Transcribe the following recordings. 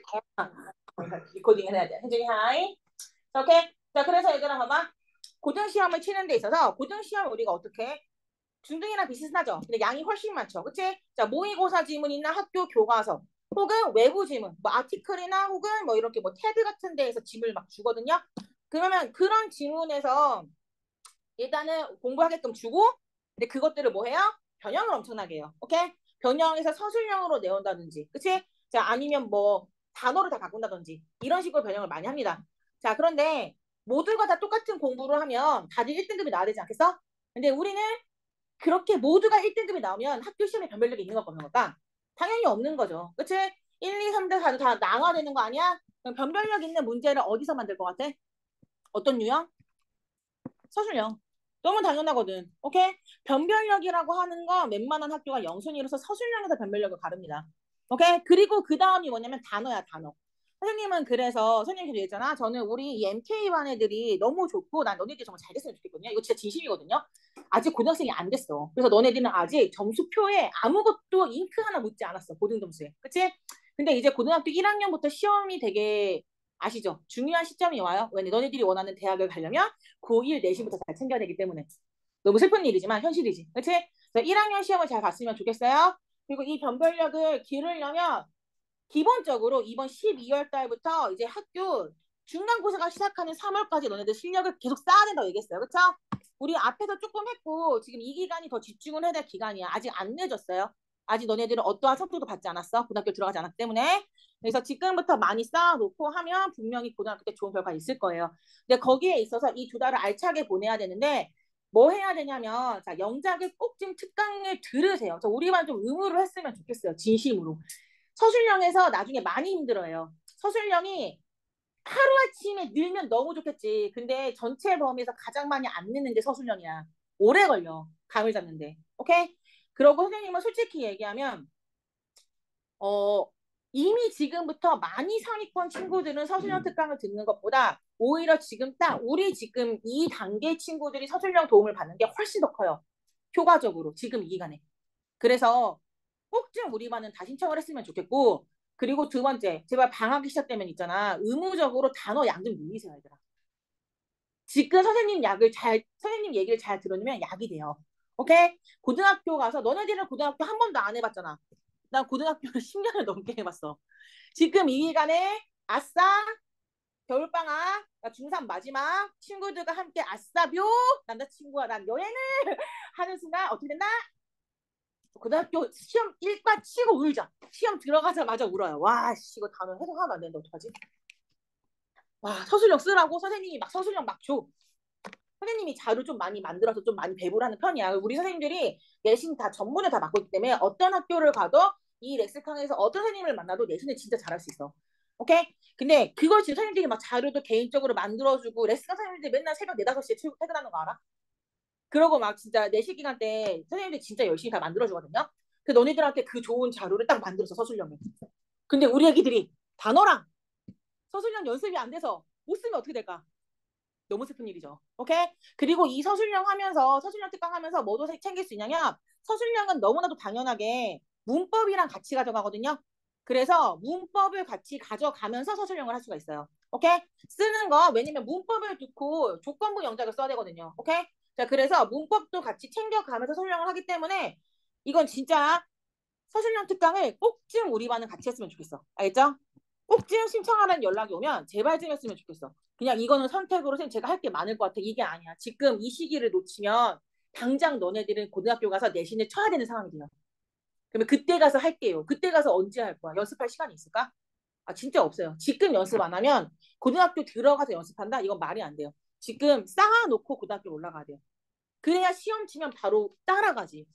리코딩 해야 돼. 혜준이 하이. 자, 오케이. 자, 그래서 얘들아 봐봐. 고등시험을 치는 데 있어서 고등시험 우리가 어떻게 해? 중등이랑 비슷하죠. 근데 양이 훨씬 많죠. 그치? 자, 모의고사 지문이나 학교 교과서 혹은 외부 지문, 뭐 아티클이나 혹은 뭐 이렇게 뭐 테드 같은 데에서 지문을 막 주거든요. 그러면 그런 지문에서 일단은 공부하게끔 주고 근데 그것들을 뭐 해요? 변형을 엄청나게 해요. 오케이? 변형해서 서술형으로 내온다든지 그치? 자, 아니면 뭐 단어를 다 바꾼다든지 이런 식으로 변형을 많이 합니다. 자, 그런데 모두가 다 똑같은 공부를 하면 다들 1등급이 나와야 되지 않겠어? 근데 우리는 그렇게 모두가 1등급이 나오면 학교 시험에 변별력이 있는 것과 없는 것과 당연히 없는 거죠. 그치? 1, 2, 3등 다 나눠야 되는 거 아니야? 그럼 변별력 있는 문제를 어디서 만들 것 같아? 어떤 유형? 서술형. 너무 당연하거든. 오케이? 변별력이라고 하는 거 웬만한 학교가 영순위로서 서술형에서 변별력을 가릅니다. 오케이? 그리고 그 다음이 뭐냐면 단어야, 단어. 선생님은 그래서 선생님 계속 얘기했잖아. 저는 우리 이 MK 반 애들이 너무 좋고 난 너네들이 정말 잘 됐으면 좋겠거든요. 이거 진짜 진심이거든요. 아직 고등학생이 안 됐어. 그래서 너네들은 아직 점수표에 아무것도 잉크 하나 묻지 않았어. 고등 점수에. 그치? 근데 이제 고등학교 1학년부터 시험이 되게 아시죠? 중요한 시점이 와요. 왜 너네들이 원하는 대학을 가려면 고1 내신부터 잘 챙겨야 되기 때문에. 너무 슬픈 일이지만 현실이지. 그치? 그래서 1학년 시험을 잘 봤으면 좋겠어요. 그리고 이 변별력을 기르려면 기본적으로 이번 12월 달부터 이제 학교 중간고사가 시작하는 3월까지 너네들 실력을 계속 쌓아야 된다고 얘기했어요. 그쵸? 우리 앞에서 조금 했고 지금 이 기간이 더 집중을 해야 될 기간이야. 아직 안 늦었어요. 아직 너네들은 어떠한 성적도 받지 않았어. 고등학교 들어가지 않았기 때문에. 그래서 지금부터 많이 쌓아놓고 하면 분명히 고등학교 때 좋은 결과 있을 거예요. 근데 거기에 있어서 이 두 달을 알차게 보내야 되는데 뭐 해야 되냐면 자 영작을 꼭 좀 특강을 들으세요. 저 우리만 좀 의무를 했으면 좋겠어요. 진심으로. 서술형에서 나중에 많이 힘들어요. 서술형이 하루아침에 늘면 너무 좋겠지. 근데 전체 범위에서 가장 많이 안 느는 게 서술형이야. 오래 걸려. 감을 잡는데. 오케이? 그러고 선생님은 솔직히 얘기하면 이미 지금부터 많이 상위권 친구들은 서술형 특강을 듣는 것보다 오히려 지금 딱 우리 지금 이 단계 친구들이 서술형 도움을 받는 게 훨씬 더 커요. 효과적으로 지금 이 기간에. 그래서 꼭 좀 우리 반은 다 신청을 했으면 좋겠고 그리고 두 번째 제발 방학이 시작되면 있잖아 의무적으로 단어 양 좀 늘리세요 얘들아. 지금 선생님 얘기를 잘 들어주면 약이 돼요. 오케이? 고등학교 가서 너네들은 고등학교 한 번도 안 해봤잖아. 난 고등학교를 10년을 넘게 해봤어. 지금 이 기간에 아싸 겨울방학 중3 마지막 친구들과 함께 아싸 묘 남자친구와 난 여행을 하는 순간 어떻게 됐나? 고등학교 시험 1과 치고 울자. 시험 들어가자마자 울어요. 와, 씨, 이거 단어 해석하면 안 되는데 어떡하지? 와, 서술형 쓰라고 선생님이 막 서술형 막 줘. 선생님이 자료 좀 많이 만들어서 좀 많이 배부르는 편이야. 우리 선생님들이 내신 다 전문을 다 맡고 있기 때문에 어떤 학교를 가도 이 렉스강에서 어떤 선생님을 만나도 내신을 진짜 잘할 수 있어. 오케이? 근데 그걸 지금 선생님들이 막 자료도 개인적으로 만들어주고 렉스강 선생님들이 맨날 새벽 4, 5시에 퇴근하는 거 알아? 그러고 막 진짜 내실 기간 때 선생님들이 진짜 열심히 다 만들어주거든요. 그 너희들한테 그 좋은 자료를 딱 만들어서 서술형을. 근데 우리 애기들이 단어랑 서술형 연습이 안 돼서 못 쓰면 어떻게 될까? 너무 슬픈 일이죠. 오케이? 그리고 이 서술형 하면서 서술형 특강 하면서 뭐도 챙길 수 있냐면 서술형은 너무나도 당연하게 문법이랑 같이 가져가거든요. 그래서 문법을 같이 가져가면서 서술형을 할 수가 있어요. 오케이? 쓰는 거 왜냐면 문법을 듣고 조건부 영작을 써야 되거든요. 오케이? 자, 그래서 문법도 같이 챙겨가면서 서술형을 하기 때문에 이건 진짜 서술형 특강을 꼭 좀 우리 반은 같이 했으면 좋겠어. 알겠죠? 꼭 좀 신청하라는 연락이 오면 제발 좀 했으면 좋겠어. 그냥 이거는 선택으로 제가 할 게 많을 것 같아. 이게 아니야. 지금 이 시기를 놓치면 당장 너네들은 고등학교 가서 내신을 쳐야 되는 상황이 돼요. 그러면 그때 가서 할게요. 그때 가서 언제 할 거야? 연습할 시간이 있을까? 아, 진짜 없어요. 지금 연습 안 하면 고등학교 들어가서 연습한다? 이건 말이 안 돼요. 지금 쌓아놓고 고등학교 올라가야 돼요. 그래야 시험 치면 바로 따라가지.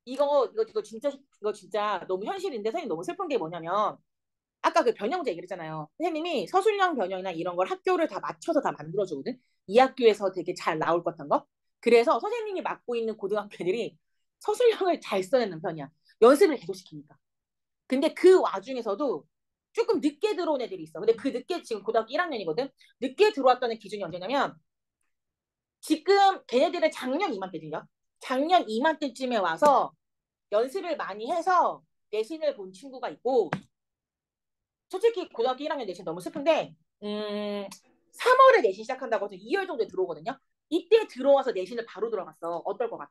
이거 진짜 너무 현실인데 선생님 너무 슬픈 게 뭐냐면 아까 그 변형제 얘기했잖아요. 선생님이 서술형 변형이나 이런 걸 학교를 다 맞춰서 다 만들어주거든. 이 학교에서 되게 잘 나올 것 같은 거. 그래서 선생님이 맡고 있는 고등학교들이 서술형을 잘 써내는 편이야. 연습을 계속 시키니까. 근데 그 와중에서도 조금 늦게 들어온 애들이 있어. 근데 그 늦게 지금 고등학교 1학년이거든. 늦게 들어왔다는 기준이 언제냐면 지금 걔네들은 작년 이맘때들이야. 작년 이맘때쯤에 와서 연습을 많이 해서 내신을 본 친구가 있고 솔직히 고등학교 1학년 내신 너무 슬픈데 3월에 내신 시작한다고 해서 2월 정도에 들어오거든요. 이때 들어와서 내신을 바로 들어갔어. 어떨 것 같아?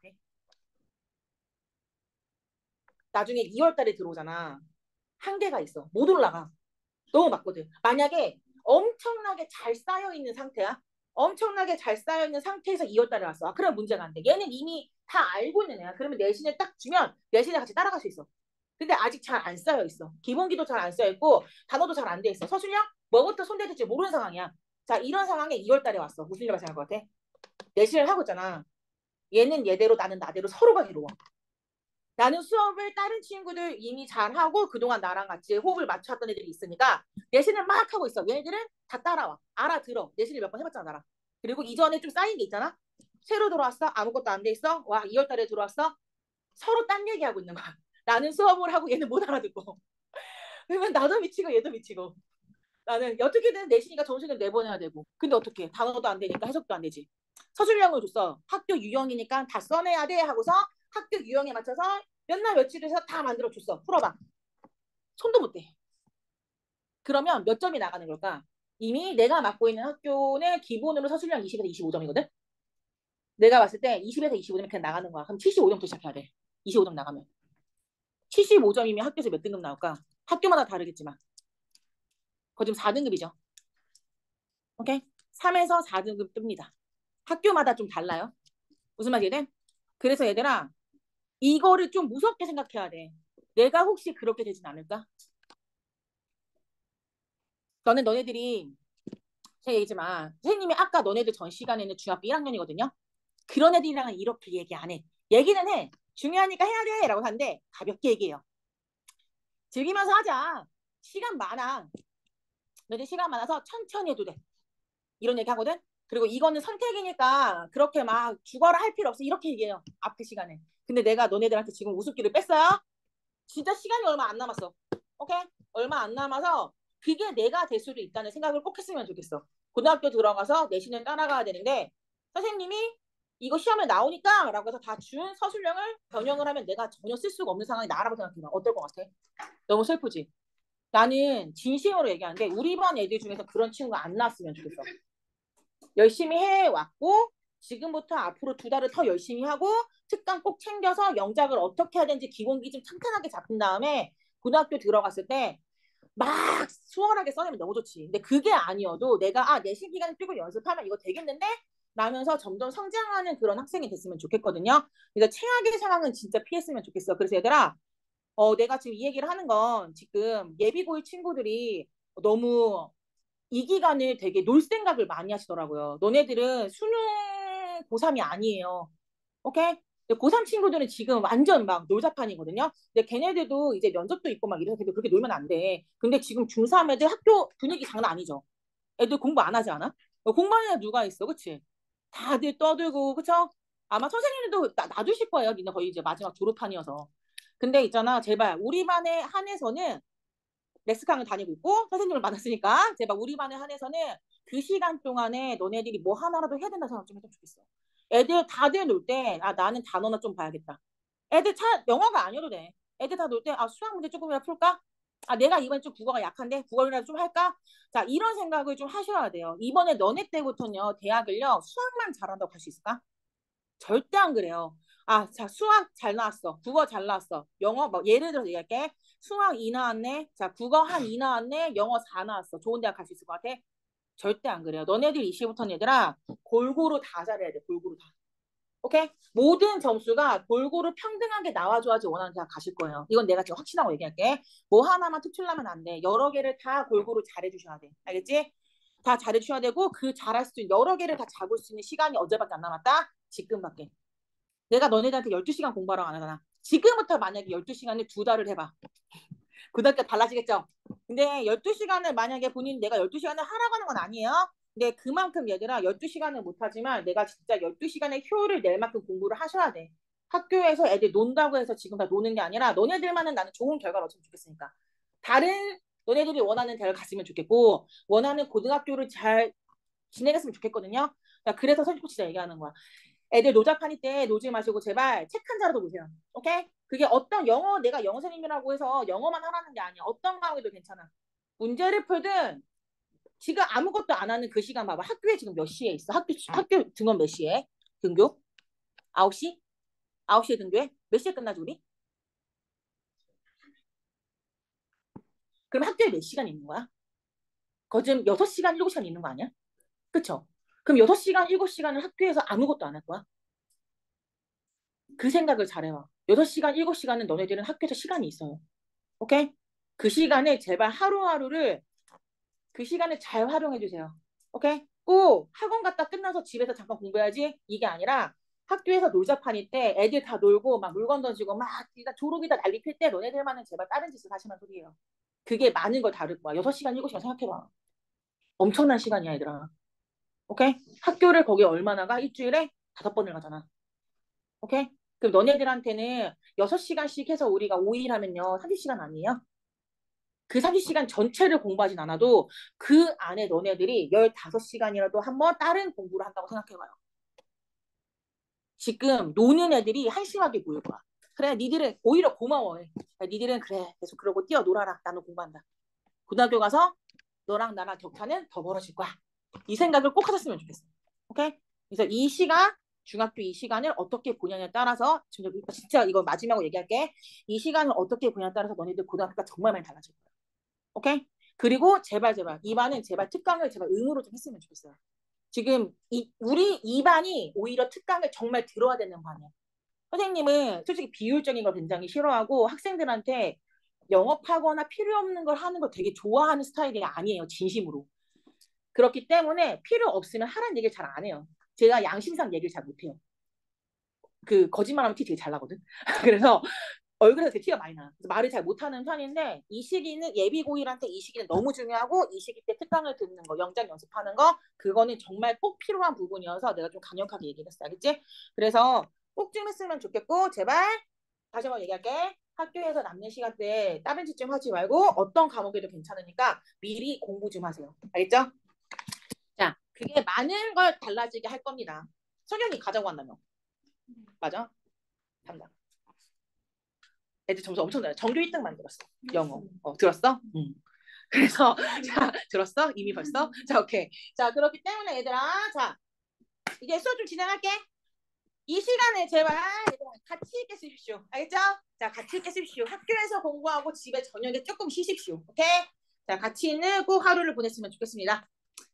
나중에 2월 달에 들어오잖아. 한계가 있어. 못 올라가. 너무 맞거든. 만약에 엄청나게 잘 쌓여있는 상태야. 엄청나게 잘 쌓여있는 상태에서 2월 달에 왔어. 아, 그럼 문제가 안 돼. 얘는 이미 다 알고 있는 애야. 그러면 내신을 딱 주면 내신에 같이 따라갈 수 있어. 근데 아직 잘 안 쌓여 있어. 기본기도 잘 안 쌓여 있고 단어도 잘 안 돼 있어. 서술형 뭐부터 손대줄지 모르는 상황이야. 자, 이런 상황에 2월 달에 왔어. 무슨 일 발생할 것 같아? 내신을 하고 있잖아. 얘는 얘대로 나는 나대로 서로가 괴로워. 나는 수업을 다른 친구들 이미 잘하고 그동안 나랑 같이 호흡을 맞췄던 애들이 있으니까 내신을 막 하고 있어. 얘네들은 다 따라와. 알아들어. 내신을 몇 번 해봤잖아, 나랑. 그리고 이전에 좀 쌓인 게 있잖아. 새로 들어왔어. 아무것도 안 돼 있어. 와, 2월 달에 들어왔어. 서로 딴 얘기하고 있는 거야. 나는 수업을 하고 얘는 못 알아듣고. 그러면 나도 미치고 얘도 미치고. 나는 어떻게든 내신이가 정신을 내보내야 되고. 근데 어떻게? 단어도 안 되니까 해석도 안 되지. 서술형을 줬어. 학교 유형이니까 다 써내야 돼 하고서 학교 유형에 맞춰서 몇 날 며칠에서 다 만들어 줬어. 풀어봐. 손도 못 대. 그러면 몇 점이 나가는 걸까? 이미 내가 맡고 있는 학교는 기본으로 서술형 20에서 25점이거든? 내가 봤을 때 20에서 25점이 그냥 나가는 거야. 그럼 75점부터 시작해야 돼. 25점 나가면. 75점이면 학교에서 몇 등급 나올까? 학교마다 다르겠지만. 그거 지금 4등급이죠. 오케이? 3에서 4등급 뜹니다. 학교마다 좀 달라요. 무슨 말이야 돼? 그래서 얘들아, 이거를 좀 무섭게 생각해야 돼. 내가 혹시 그렇게 되진 않을까? 너네들이 제가 얘기지만 선생님이 아까 너네들 전 시간에는 중학교 1학년이거든요. 그런 애들이랑은 이렇게 얘기 안 해. 얘기는 해. 중요하니까 해야 돼 라고 하는데 가볍게 얘기해요. 즐기면서 하자. 시간 많아. 너희들 시간 많아서 천천히 해도 돼. 이런 얘기 하거든. 그리고 이거는 선택이니까 그렇게 막 죽어라 할 필요 없어. 이렇게 얘기해요. 앞에 시간에. 근데 내가 너네들한테 지금 우습기를 뺐어요. 진짜 시간이 얼마 안 남았어. 오케이? 얼마 안 남아서 그게 내가 될 수도 있다는 생각을 꼭 했으면 좋겠어. 고등학교 들어가서 내신을 따라가야 되는데 선생님이 이거 시험에 나오니까 라고 해서 다 준 서술형을 변형을 하면 내가 전혀 쓸 수가 없는 상황이 나라고 생각해봐. 어떨 것 같아? 너무 슬프지? 나는 진심으로 얘기하는데 우리 반 애들 중에서 그런 친구가 안 나왔으면 좋겠어. 열심히 해왔고 지금부터 앞으로 2달을 더 열심히 하고 특강 꼭 챙겨서 영작을 어떻게 해야 되는지 기본기 좀 탄탄하게 잡은 다음에 고등학교 들어갔을 때 막 수월하게 써내면 너무 좋지. 근데 그게 아니어도 내가 내신 기간을 뛰고 연습하면 이거 되겠는데? 라면서 점점 성장하는 그런 학생이 됐으면 좋겠거든요. 그래서 최악의 상황은 진짜 피했으면 좋겠어. 그래서 얘들아 내가 지금 이 얘기를 하는 건 지금 예비고일 친구들이 너무 이 기간을 되게 놀 생각을 많이 하시더라고요. 너네들은 수능 고3이 아니에요. 오케이? 고3 친구들은 지금 완전 막 놀자판이거든요. 근데 걔네들도 이제 면접도 있고 막 이래서 그렇게 놀면 안 돼. 근데 지금 중3 애들 학교 분위기 장난 아니죠. 애들 공부 안 하지 않아? 공부하는 애 누가 있어, 그치? 다들 떠들고, 그쵸? 아마 선생님들도 놔두실 거예요. 니네 거의 이제 마지막 졸업판이어서. 근데 있잖아, 제발 우리 반에 한해서는 렉스강을 다니고 있고 선생님을 만났으니까 제발 우리 반에 한해서는 그 시간 동안에 너네들이 뭐 하나라도 해야 된다 생각 좀 했으면 좋겠어. 애들 다들 놀 때 나는 단어나 좀 봐야겠다. 애들 영어가 아니어도 돼. 애들 다 놀 때 수학 문제 조금이라도 풀까? 내가 이번에 좀 국어가 약한데 국어라도 좀 할까? 자, 이런 생각을 좀 하셔야 돼요. 이번에 너네 때부터는요, 대학을요, 수학만 잘한다고 할 수 있을까? 절대 안 그래요. 자, 수학 잘 나왔어. 국어 잘 나왔어. 영어, 뭐, 예를 들어서 얘기할게. 수학 2 나왔네. 자, 국어 한 2 나왔네. 영어 4 나왔어. 좋은 대학 갈 수 있을 것 같아? 절대 안 그래요. 너네들 이시부터는 얘들아, 골고루 다 잘해야 돼. 골고루 다. 오케이? 모든 점수가 골고루 평등하게 나와줘야지 원하는 대학 가실 거예요. 이건 내가 지금 확신하고 얘기할게. 뭐 하나만 특출나면 안 돼. 여러 개를 다 골고루 잘해주셔야 돼. 알겠지? 다 잘해주셔야 되고 그 잘할 수 있는 여러 개를 다 잡을 수 있는 시간이 언제밖에 안 남았다? 지금밖에. 내가 너네들한테 12시간 공부하라고 안 하잖아. 지금부터 만약에 12시간을 2달을 해봐. 고등학교 달라지겠죠? 근데 12시간을 만약에 본인 내가 12시간을 하라고 하는 건 아니에요. 근데 그만큼 얘들아 12시간을 못하지만 내가 진짜 12시간의 효율을 낼 만큼 공부를 하셔야 돼. 학교에서 애들 논다고 해서 지금 다 노는 게 아니라 너네들만은 나는 좋은 결과를 얻으면 좋겠으니까. 다른 너네들이 원하는 대학을 갔으면 좋겠고 원하는 고등학교를 잘 지내겠으면 좋겠거든요. 그래서 솔직히 진짜 얘기하는 거야. 애들 노자판이 때 노지 마시고 제발 책 한 자라도 보세요. 오케이? 그게 어떤 영어 내가 영어 선생님이라고 해서 영어만 하라는 게 아니야. 어떤 과목에도 괜찮아. 문제를 풀든 지금 아무것도 안 하는 그 시간 봐봐. 학교에 지금 몇 시에 있어? 학교 등원 몇 시에? 등교? 9시? 9시에 등교해? 몇 시에 끝나지 우리? 그럼 학교에 몇 시간 있는 거야? 거즘 6시간, 7시간 있는 거 아니야? 그쵸? 그럼 6시간, 7시간을 학교에서 아무것도 안 할 거야? 그 생각을 잘해봐. 6시간, 7시간은 너네들은 학교에서 시간이 있어요. 오케이? 그 시간에 제발 하루하루를 그 시간을 잘 활용해 주세요. 오케이? 꼭 학원 갔다 끝나서 집에서 잠깐 공부해야지 이게 아니라 학교에서 놀자판일 때 애들 다 놀고 막 물건 던지고 막 졸업이다 난리 필 때 너네들만은 제발 다른 짓을 하시면 소리예요. 그게 많은 걸 다를 거야. 6시간, 7시간 생각해봐. 엄청난 시간이야 얘들아. 오케이? 학교를 거기 얼마나 가? 일주일에 5번을 가잖아. 오케이? 그럼 너네들한테는 6시간씩 해서 우리가 5일 하면요. 30시간 아니에요? 그 30시간 전체를 공부하진 않아도 그 안에 너네들이 15시간이라도 한번 다른 공부를 한다고 생각해봐요. 지금 노는 애들이 한심하게 보일 거야. 그래, 니들은 오히려 고마워해. 니들은 그래, 계속 그러고 뛰어놀아라. 나는 공부한다. 고등학교 가서 너랑 나랑 격차는 더 벌어질 거야. 이 생각을 꼭 하셨으면 좋겠어. 오케이? 그래서 이 시간, 중학교 이 시간을 어떻게 보냐에 따라서, 진짜 이거 마지막으로 얘기할게. 이 시간을 어떻게 보냐에 따라서 너네들 고등학교가 정말 많이 달라질 거야. 오케이? 그리고 제발 이반은 제발 특강을 제발 응으로 좀 했으면 좋겠어요. 지금 우리 이 반이 오히려 특강을 정말 들어야 되는 반이야. 선생님은 솔직히 비효율적인 걸 굉장히 싫어하고 학생들한테 영업하거나 필요 없는 걸 하는 걸 되게 좋아하는 스타일이 아니에요. 진심으로. 그렇기 때문에 필요 없으면 하라는 얘기를 잘 안 해요. 제가 양심상 얘기를 잘 못해요. 그 거짓말하면 티 되게 잘 나거든. 그래서 얼굴에서 되게 티가 많이 나. 그래서 말을 잘 못하는 편인데 이 시기는 예비고일한테 이 시기는 너무 중요하고 이 시기 때 특강을 듣는 거, 영장 연습하는 거 그거는 정말 꼭 필요한 부분이어서 내가 좀 강력하게 얘기를 했어. 알겠지? 그래서 꼭 좀 했으면 좋겠고 제발 다시 한번 얘기할게. 학교에서 남는 시간 때 다른 짓 좀 하지 말고 어떤 과목에도 괜찮으니까 미리 공부 좀 하세요. 알겠죠? 자, 그게 많은 걸 달라지게 할 겁니다. 석연이 가자고 한다며. 맞아? 담당. 애들 점수 엄청 나요. 전교 1등 만들었어. 영어. 들었어? 응. 그래서 자 들었어? 이미 벌써? 자 오케이. 자 그렇기 때문에 얘들아 자 이제 수업 좀 진행할게. 이 시간에 제발 얘들아 같이 있게 쓰십시오. 알겠죠? 자 같이 있게 쓰십시오. 학교에서 공부하고 집에 저녁에 조금 쉬십시오. 오케이? 자 같이 있는 꼭 하루를 보냈으면 좋겠습니다.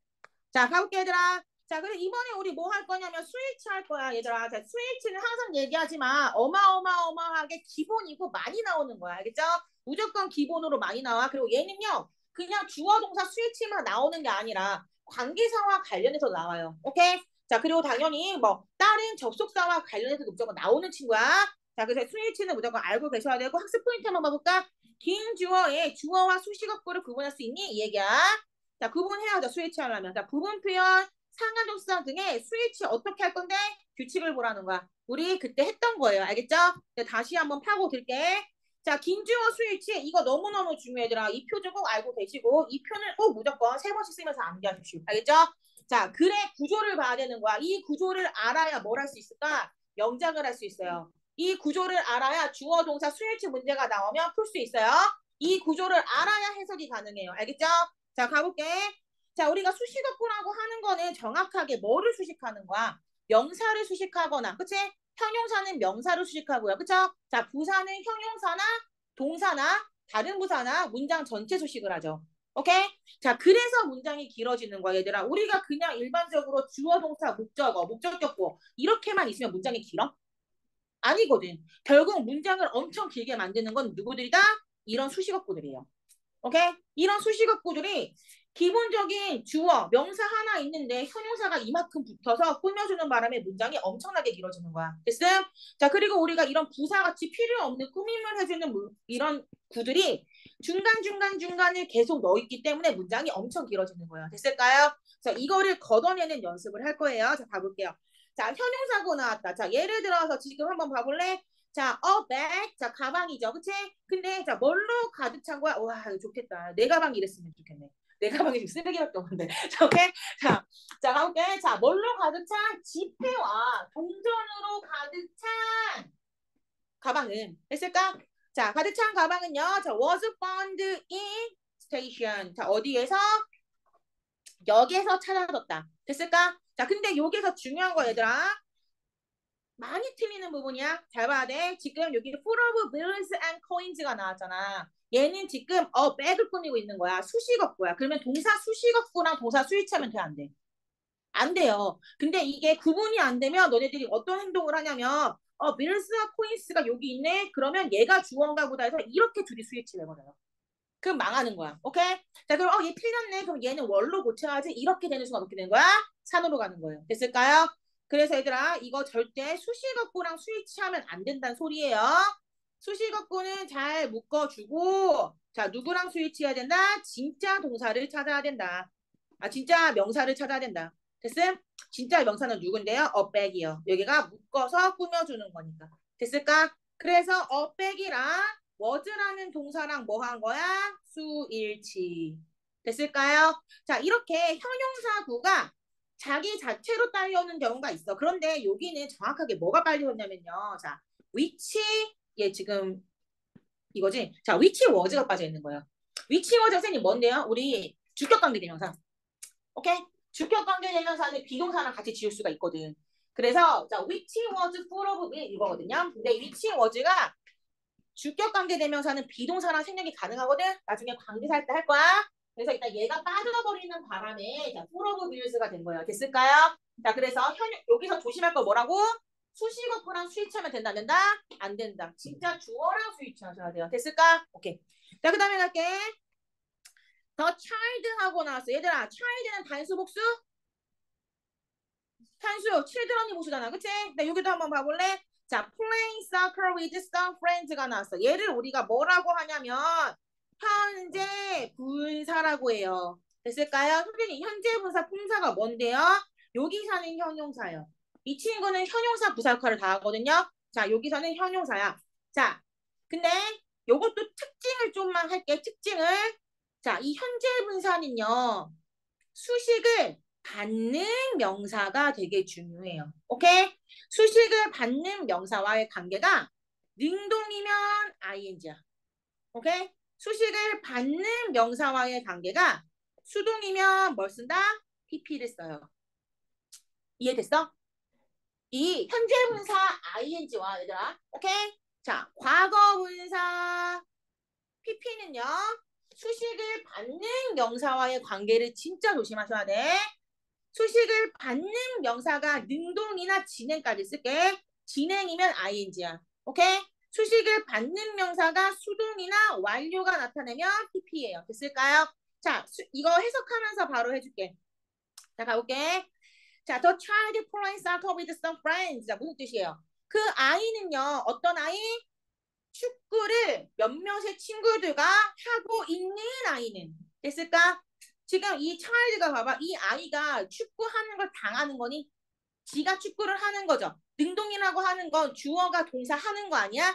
자 가볼게 얘들아. 자 그리고 이번에 우리 뭐 할 거냐면 스위치 할 거야 얘들아. 자 스위치는 항상 얘기하지만 어마어마하게 기본이고 많이 나오는 거야. 알겠죠? 무조건 기본으로 많이 나와. 그리고 얘는요 그냥 주어 동사 스위치만 나오는 게 아니라 관계사와 관련해서 나와요. 오케이? 자 그리고 당연히 뭐 다른 접속사와 관련해서도 무조건 나오는 친구야. 자 그래서 스위치는 무조건 알고 계셔야 되고 학습 포인트 한번 봐볼까? 긴 주어에 주어와 수식어구를 구분할 수 있니? 이 얘기야. 자, 구분해야죠. 스위치 하려면. 자, 부분 표현, 상하동사 등의 스위치 어떻게 할 건데? 규칙을 보라는 거야. 우리 그때 했던 거예요. 알겠죠? 네, 다시 한번 파고들게. 자, 긴주어 스위치 이거 너무너무 중요해 얘들아. 이 표준 꼭 알고 계시고 이 표는 꼭 무조건 3번씩 쓰면서 암기하십시오. 알겠죠? 자, 글의 구조를 봐야 되는 거야. 이 구조를 알아야 뭘 할 수 있을까? 영작을 할 수 있어요. 이 구조를 알아야 주어 동사 스위치 문제가 나오면 풀 수 있어요. 이 구조를 알아야 해석이 가능해요. 알겠죠? 자, 가볼게. 자, 우리가 수식어구라고 하는 거는 정확하게 뭐를 수식하는 거야? 명사를 수식하거나, 그치? 형용사는 명사를 수식하고요. 그쵸? 자, 부사는 형용사나 동사나 다른 부사나 문장 전체 수식을 하죠. 오케이? 자, 그래서 문장이 길어지는 거야, 얘들아. 우리가 그냥 일반적으로 주어, 동사, 목적어, 목적격보 이렇게만 있으면 문장이 길어? 아니거든. 결국 문장을 엄청 길게 만드는 건 누구들이다? 이런 수식어구들이에요. 오케이? 이런 수식어구들이 기본적인 주어, 명사 하나 있는데 형용사가 이만큼 붙어서 꾸며주는 바람에 문장이 엄청나게 길어지는 거야. 됐음? 자, 그리고 우리가 이런 부사같이 필요 없는 꾸밈을 해주는 이런 구들이 중간에 계속 넣어있기 때문에 문장이 엄청 길어지는 거예요. 됐을까요? 자, 이거를 걷어내는 연습을 할 거예요. 자, 가볼게요. 자, 현용사고 나왔다. 자, 예를 들어서 지금 한번 봐볼래? 자, bag. 자, 가방이죠. 그치? 근데, 자, 뭘로 가득 찬 거야? 와, 이거 좋겠다. 내 가방이 이랬으면 좋겠네. 내 가방이 지금 쓰레기밖에 없는데. 자, 오케이? 자, 가볼게. 자, 뭘로 가득 찬? 지폐와 동전으로 가득 찬 가방은. 됐을까? 자, 가득 찬 가방은요. 자, was found in station. 자, 어디에서? 역에서 찾아뒀다. 됐을까? 자, 근데 여기서 중요한 거 얘들아. 많이 틀리는 부분이야. 잘 봐야 돼. 지금 여기 full of bills and coins가 나왔잖아. 얘는 지금 백을 꾸미고 있는 거야. 수식어구야. 그러면 동사 수식어구랑 동사 수위치하면 돼, 안 돼? 안 돼요. 근데 이게 구분이 안 되면 너네들이 어떤 행동을 하냐면 빌스와 코인스가 여기 있네. 그러면 얘가 주어인가 보다 해서 이렇게 둘이 스위치를 해버려요. 그럼 망하는 거야. 오케이? 자, 그럼 얘 틀렸네. 그럼 얘는 월로 고쳐야지. 이렇게 되는 순간 어떻게 되는 거야? 산으로 가는 거예요. 됐을까요? 그래서 얘들아 이거 절대 수식어구랑 스위치하면 안 된다는 소리예요. 수식어구는 잘 묶어주고 자 누구랑 스위치해야 된다? 진짜 동사를 찾아야 된다. 진짜 명사를 찾아야 된다. 됐음? 진짜 명사는 누군데요? 백이요. 여기가 묶어서 꾸며주는 거니까. 됐을까? 그래서 백이랑 was라는 동사랑 뭐 한 거야? 수일치. 됐을까요? 자, 이렇게 형용사구가 자기 자체로 딸려오는 경우가 있어. 그런데 여기는 정확하게 뭐가 딸려오냐면요. 자, which 얘 지금 이거지? 자, which was가 빠져 있는 거예요. which was 선생님 뭔데요? 우리 주격관계 대명사. 오케이? 주격관계 대명사는 비동사랑 같이 지을 수가 있거든. 그래서 자, which was full of 이거거든요. 근데 which was가 주격관계 대명사는 비동사랑 생략이 가능하거든. 나중에 관계사 할 때 할 거야. 그래서 일단 얘가 빠져버리는 바람에 자, full of bills가 된 거예요. 됐을까요? 자, 그래서 여기서 조심할 거 뭐라고? 수식어구랑 스위치하면 된다, 안 된다? 안 된다. 진짜 주어랑 스위치하셔야 돼요. 됐을까? 오케이. 자, 그 다음에 갈게. 더 child하고 나왔어. 얘들아, child는 단수 복수? 단수, children이 복수잖아. 그치? 나 여기도 한번 봐볼래? 자, playing soccer with some friends가 나왔어. 얘를 우리가 뭐라고 하냐면 현재 분사라고 해요. 됐을까요? 선생님, 현재 분사 품사가 뭔데요? 여기서는 형용사예요. 이 친구는 현용사 부사 역할을 다 하거든요. 자, 여기서는 현용사야. 자, 근데 요것도 특징을 좀만 할게. 특징을. 자, 이 현재 분사는요. 수식을 받는 명사가 되게 중요해요. 오케이? 수식을 받는 명사와의 관계가 능동이면 ing야. 오케이? 수식을 받는 명사와의 관계가 수동이면 뭘 쓴다? pp를 써요. 이해됐어? 이 현재 분사 ing와 얘들아. 오케이? 자, 과거 분사 pp는요. 수식을 받는 명사와의 관계를 진짜 조심하셔야 돼. 수식을 받는 명사가 능동이나 진행까지 쓸게. 진행이면 ing야. 오케이? 수식을 받는 명사가 수동이나 완료가 나타내면 pp예요. 됐을까요? 자, 이거 해석하면서 바로 해줄게. 자, 가볼게. 자, the child plays soccer with some friends. 자, 무슨 뜻이에요? 그 아이는요, 어떤 아이? 축구를 몇몇의 친구들과 하고 있는 아이는. 됐을까? 지금 이 child가 봐봐. 이 아이가 축구하는 걸 당하는 거니? 지가 축구를 하는 거죠. 능동이라고 하는 건 주어가 동사 하는 거 아니야?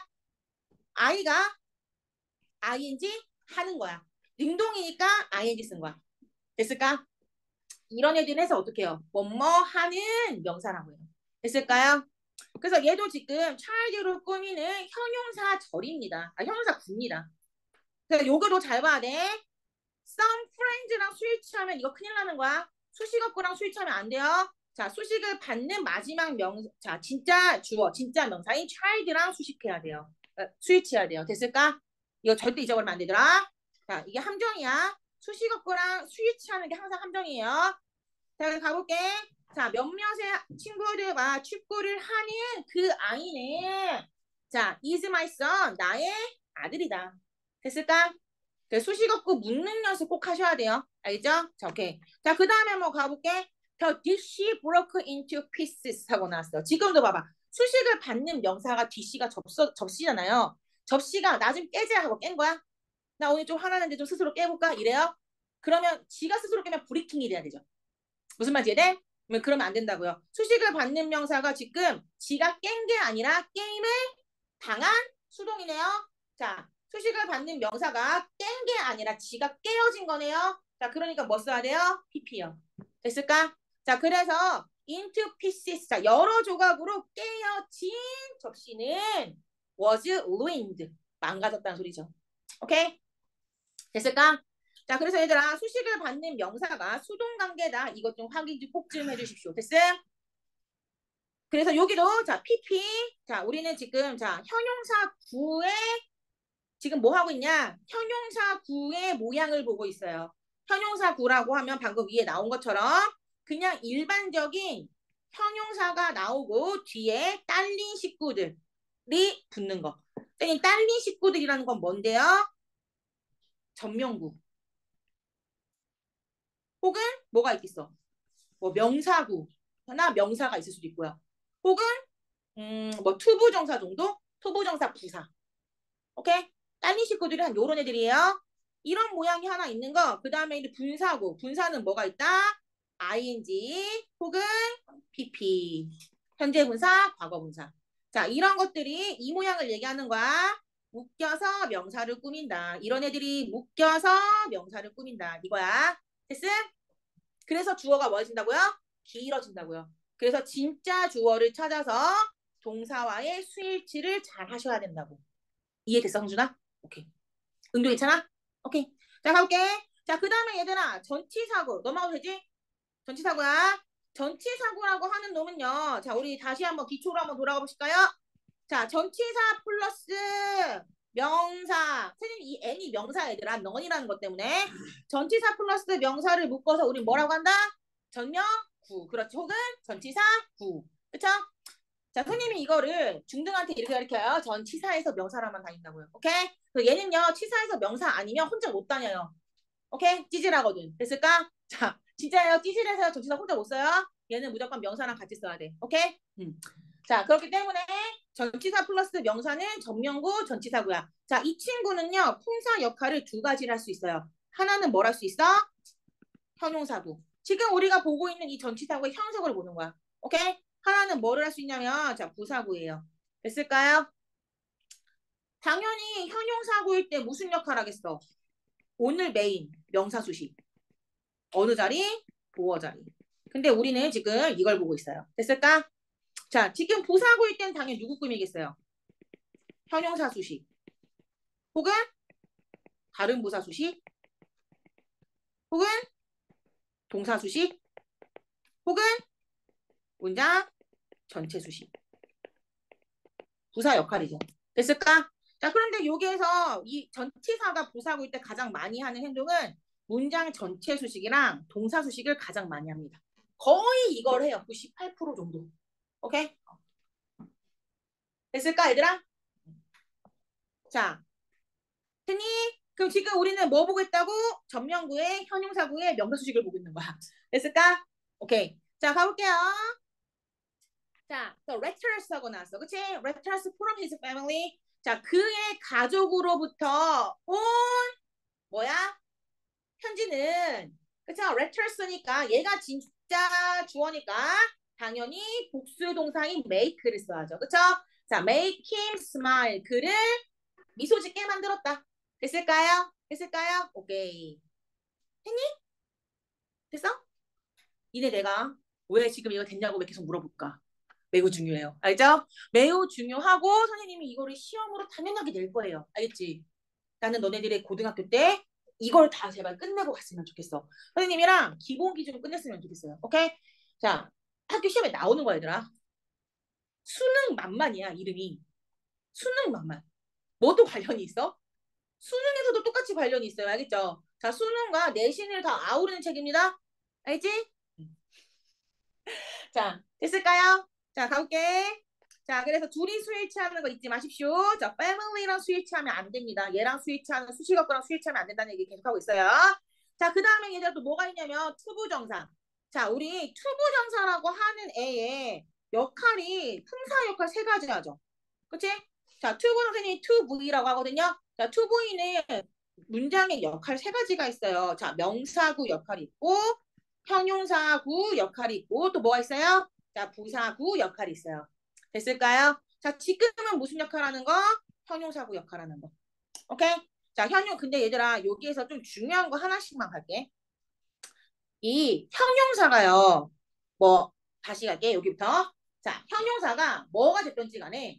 아이가 ing 하는 거야. 능동이니까 ing 쓴 거야. 됐을까? 이런 애들은 해서 어떻게 해요? 뭐뭐 하는 명사라고 해요. 됐을까요? 그래서 얘도 지금 child로 꾸미는 형용사 절입니다. 형용사 구입니다. 그래서 요거도 잘 봐야 돼. some friends랑 스위치하면 이거 큰일 나는 거야. 수식어구랑 스위치하면 안 돼요. 자, 수식을 받는 마지막 자, 진짜 주어, 진짜 명사인 child랑 수식해야 돼요. 스위치해야 돼요. 됐을까? 이거 절대 잊어버리면 안 되더라. 자, 이게 함정이야. 수식어구랑 스위치하는 게 항상 함정이에요. 자, 가볼게. 자, 몇몇의 친구들과 축구를 하는 그 아이는 자, is my son, 나의 아들이다. 됐을까? 수식어구 묻는 연습 꼭 하셔야 돼요. 알겠죠? 자, 오케이. 자, 그 다음에 한번 가볼게. The dish broke into pieces 하고 나왔어. 지금도 봐봐. 수식을 받는 명사가 DC가 접시잖아요. 접시가 나 좀 깨자 하고 깬 거야. 나 오늘 좀 화나는데 좀 스스로 깨볼까? 이래요. 그러면 지가 스스로 깨면 브리킹이 돼야 되죠. 무슨 말인지 이해돼? 그러면 안 된다고요. 수식을 받는 명사가 지금 지가 깬 게 아니라 게임을 당한 수동이네요. 자, 수식을 받는 명사가 깬 게 아니라 지가 깨어진 거네요. 자, 그러니까 뭐 써야 돼요? pp요. 됐을까? 자, 그래서 into pieces. 자, 여러 조각으로 깨어진 접시는 was ruined. 망가졌다는 소리죠. 오케이? 됐을까? 자, 그래서 얘들아, 수식을 받는 명사가 수동관계다. 이것 좀 확인 꼭 좀 해주십시오. 됐음? 그래서 여기도 자, PP. 자, 우리는 지금 자, 형용사 구의 지금 뭐 하고 있냐? 형용사 구의 모양을 보고 있어요. 형용사 구라고 하면 방금 위에 나온 것처럼 그냥 일반적인 형용사가 나오고 뒤에 딸린 식구들이 붙는 거. 이 딸린 식구들이라는 건 뭔데요? 전명구. 혹은 뭐가 있겠어? 뭐 명사구나 명사가 있을 수도 있고요. 혹은 뭐 투부정사 정도? 투부정사 부사. 오케이? 딸린 식구들이 한 요런 애들이에요. 이런 모양이 하나 있는 거. 그 다음에 이제 분사구. 분사는 뭐가 있다? ing 혹은 pp. 현재 분사, 과거 분사. 자, 이런 것들이 이 모양을 얘기하는 거야. 묶여서 명사를 꾸민다. 이런 애들이 묶여서 명사를 꾸민다. 이거야. 됐음? 그래서 주어가 뭐해진다고요? 길어진다고요. 그래서 진짜 주어를 찾아서 동사와의 수일치를 잘 하셔야 된다고. 이해됐어, 성준아? 오케이. 응도 괜찮아? 오케이. 자, 가볼게. 자, 그 다음에 얘들아, 전치사구. 넘어가도 되지? 전치사구야. 전치사구라고 하는 놈은요. 자, 우리 다시 한번 기초로 한번 돌아가 보실까요? 자, 전치사 플러스 명사. 선생님, 이 n이 명사 얘들아. 넌이라는 것 때문에. 전치사 플러스 명사를 묶어서 우리 뭐라고 한다? 전명구. 그렇지. 혹은 전치사구. 그쵸? 자, 선생님이 이거를 중등한테 이렇게 가르쳐요. 전 치사에서 명사라만 다닌다고요. 오케이? 그리고 얘는요, 치사에서 명사 아니면 혼자 못 다녀요. 오케이? 찌질하거든. 됐을까? 자, 진짜예요. 찌질해서 전치사 혼자 못 써요. 얘는 무조건 명사랑 같이 써야 돼. 오케이? 자, 그렇기 때문에 전치사 플러스 명사는 전명구, 전치사구야. 자, 이 친구는요, 품사 역할을 두 가지를 할 수 있어요. 하나는 뭘 할 수 있어? 형용사구. 지금 우리가 보고 있는 이 전치사구의 형식을 보는 거야. 오케이? 하나는 뭐를 할 수 있냐면 자, 부사구예요. 됐을까요? 당연히 형용사구일 때 무슨 역할 하겠어? 오늘 메인, 명사수식. 어느 자리? 보어 자리. 근데 우리는 지금 이걸 보고 있어요. 됐을까? 자, 지금 부사구일 땐 당연히 누구 꾸미겠어요? 형용사수식. 혹은 다른 부사수식. 혹은 동사수식. 혹은 문장 전체 수식. 부사 역할이죠. 됐을까? 자, 그런데 여기에서 이 전치사가 부사구일 때 가장 많이 하는 행동은 문장 전체 수식이랑 동사 수식을 가장 많이 합니다. 거의 이걸 해요. 98% 정도. 오케이? 됐을까, 얘들아? 자, 됐니? 그럼 지금 우리는 뭐 보고 있다고? 전명구의 형용사구의 명사 수식을 보고 있는 거야. 됐을까? 오케이. 자, 가볼게요. 자, 또 rectors하고 나왔어. 그치? rectors from his family. 자, 그의 가족으로부터 온 뭐야? 편지는 그쵸? rectors니까 얘가 진짜 주어니까 당연히 복수 동사인 make를 써야죠. 그쵸? 자, make him smile. 그를 미소 짓게 만들었다. 됐을까요? 됐을까요? 오케이. 했니? 됐어? 이제 내가 왜 지금 이거 됐냐고 왜 계속 물어볼까? 매우 중요해요. 알죠? 매우 중요하고 선생님이 이거를 시험으로 당연하게 낼 거예요. 알겠지? 나는 너네들의 고등학교 때 이걸 다 제발 끝내고 갔으면 좋겠어. 선생님이랑 기본 기준 끝냈으면 좋겠어요. 오케이? 자, 학교 시험에 나오는 거야, 얘들아. 수능 만만이야, 이름이. 수능 만만. 뭐도 관련이 있어? 수능에서도 똑같이 관련이 있어요. 알겠죠? 자, 수능과 내신을 다 아우르는 책입니다. 알지? 자, 됐을까요? 자, 가볼게. 자, 그래서 둘이 수일치하는 거 잊지 마십시오. 자, family랑 수일치하면 안 됩니다. 얘랑 수일치하는 수식어구랑 수일치하면 안 된다는 얘기 계속하고 있어요. 자, 그 다음에 얘들아 또 뭐가 있냐면 투부정사. 자, 우리 투부정사라고 하는 애의 역할이 품사 역할 세 가지 하죠. 그치? 자, 투부정사는 투부이라고 하거든요. 자, 투부이는 문장의 역할 세 가지가 있어요. 자, 명사구 역할이 있고 형용사구 역할이 있고 또 뭐가 있어요? 자, 부사구 역할이 있어요. 됐을까요? 자, 지금은 무슨 역할 하는 거? 형용사구 역할 하는 거. 오케이? 자, 근데 얘들아, 여기에서 좀 중요한 거 하나씩만 갈게. 이 형용사가요. 뭐, 다시 갈게, 여기부터. 자, 형용사가 뭐가 됐든지 간에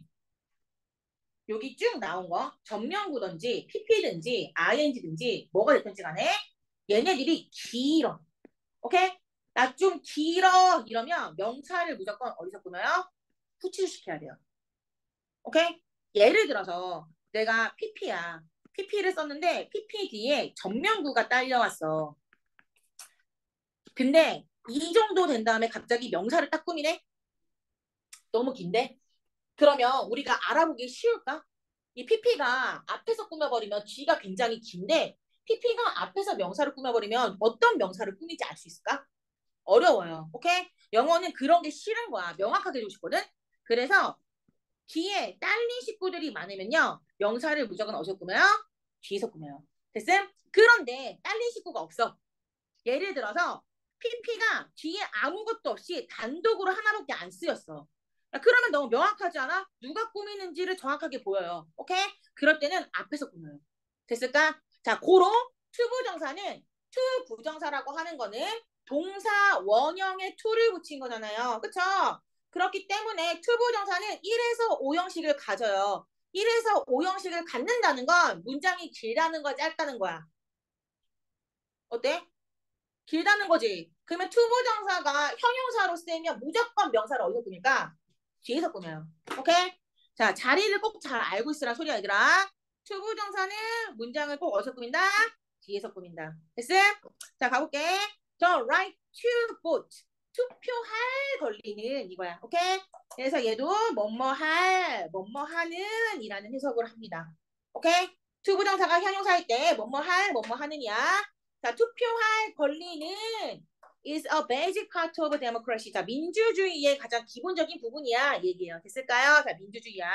여기 쭉 나온 거, 전명구든지, pp든지, ing든지, 뭐가 됐든지 간에 얘네들이 길어. 오케이? 나 좀 길어 이러면 명사를 무조건 어디서 꾸며요? 후치시켜야 돼요. 오케이? 예를 들어서 내가 PP야. PP를 썼는데 PP 뒤에 전면구가 딸려왔어. 근데 이 정도 된 다음에 갑자기 명사를 딱 꾸미네? 너무 긴데? 그러면 우리가 알아보기 쉬울까? 이 PP가 앞에서 꾸며버리면 뒤가 굉장히 긴데 PP가 앞에서 명사를 꾸며버리면 어떤 명사를 꾸미지 알 수 있을까? 어려워요. 오케이? 영어는 그런 게 싫은 거야. 명확하게 해주고 싶거든? 그래서 뒤에 딸린 식구들이 많으면요. 명사를 무조건 어디서 꾸며요? 뒤에서 꾸며요. 됐음? 그런데 딸린 식구가 없어. 예를 들어서 PP가 뒤에 아무것도 없이 단독으로 하나밖에 안 쓰였어. 그러면 너무 명확하지 않아? 누가 꾸미는지를 정확하게 보여요. 오케이? 그럴 때는 앞에서 꾸며요. 됐을까? 자, 고로 투부정사는 투부정사라고 하는 거는 동사 원형에 to를 붙인 거잖아요. 그쵸? 그렇기 때문에 투부정사는 1에서 5형식을 가져요. 1에서 5형식을 갖는다는 건 문장이 길다는 거야, 짧다는 거야. 어때? 길다는 거지. 그러면 투부정사가 형용사로 쓰이면 무조건 명사를 어디서 꾸밀까? 뒤에서 꾸며요. 오케이? 자, 자리를 꼭 잘 알고 있으라 소리야, 얘들아. 투부정사는 문장을 꼭 어디서 꾸민다? 뒤에서 꾸민다. 됐어? 자, 가볼게. The right to vote. 투표할 권리는 이거야. 오케이? 그래서 얘도 뭐뭐 할, 뭐뭐 하는 이라는 해석을 합니다. 오케이? 투부정사가 형용사일 때 뭐뭐 할, 뭐뭐 하느냐. 자, 투표할 권리는 is a basic part of democracy. 자, 민주주의의 가장 기본적인 부분이야. 얘기해요. 됐을까요? 자, 민주주의야.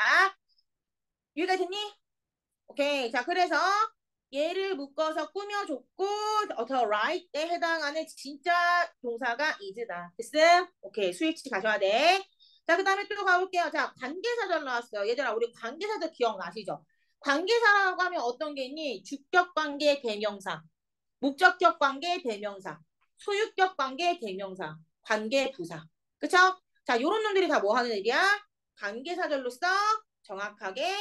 여기가 됐니? 오케이. 자, 그래서 얘를 묶어서 꾸며줬고 the right에 해당하는 진짜 동사가 is다. 됐음? 오케이. 스위치 가셔야 돼. 자, 그 다음에 또 가볼게요. 자, 관계사절 나왔어요. 얘들아, 우리 관계사절 기억나시죠? 관계사라고 하면 어떤 게 있니? 주격관계 대명사. 목적격 관계 대명사, 소유격 관계 대명사, 관계 부사. 그쵸? 자, 요런 놈들이 다 뭐 하는 애들이야? 관계사절로서 정확하게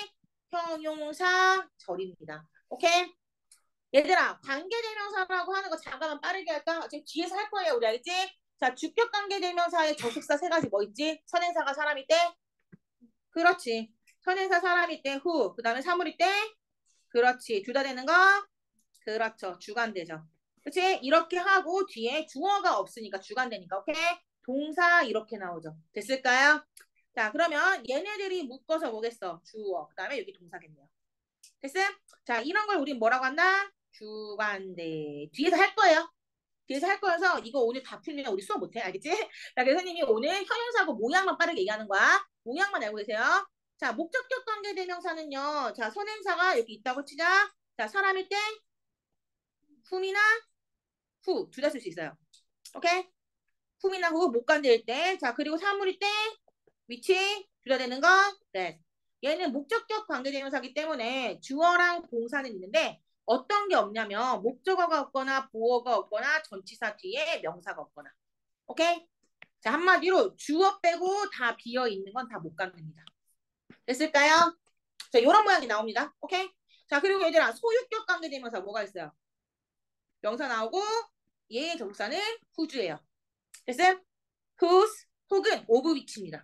형용사 절입니다. 오케이? 얘들아, 관계대명사라고 하는 거 잠깐만 빠르게 할까? 지금 뒤에서 할 거예요, 우리 알겠지? 자, 주격관계대명사의 접속사 세 가지 뭐 있지? 선행사가 사람일 때? 그렇지. 선행사 사람일 때 후, 그 다음에 사물일 때? 그렇지. 둘 다 되는 거? 그렇죠. 주관되죠. 그치? 이렇게 하고 뒤에 주어가 없으니까 주관되니까. 오케이? 동사 이렇게 나오죠. 됐을까요? 자, 그러면 얘네들이 묶어서 뭐겠어? 주어. 그 다음에 여기 동사겠네요. 됐음? 자, 이런 걸 우린 뭐라고 한다? 주관대. 뒤에서 할 거예요. 뒤에서 할 거여서 이거 오늘 다 풀면 우리 수업 못해. 알겠지? 자, 그래서 선생님이 오늘 형용사하고 모양만 빠르게 얘기하는 거야. 모양만 알고 계세요. 자, 목적격 관계대명사는요. 자, 선행사가 여기 있다고 치자. 자, 사람일 때 whom이나 who 둘 다 쓸 수 있어요. 오케이? whom이나 who 못 간대일 때. 자, 그리고 사물일 때 which 둘 다 되는 거 that. 얘는 목적격 관계대명사기 때문에 주어랑 동사는 있는데 어떤 게 없냐면 목적어가 없거나 보어가 없거나 전치사 뒤에 명사가 없거나. 오케이? 자, 한마디로 주어 빼고 다 비어 있는 건 다 못 갖습니다. 됐을까요? 자, 이런 모양이 나옵니다. 오케이? 자, 그리고 얘들아 소유격 관계대명사 뭐가 있어요? 명사 나오고 얘의 접속사는 who's예요. 됐어요? whose 혹은 of which입니다.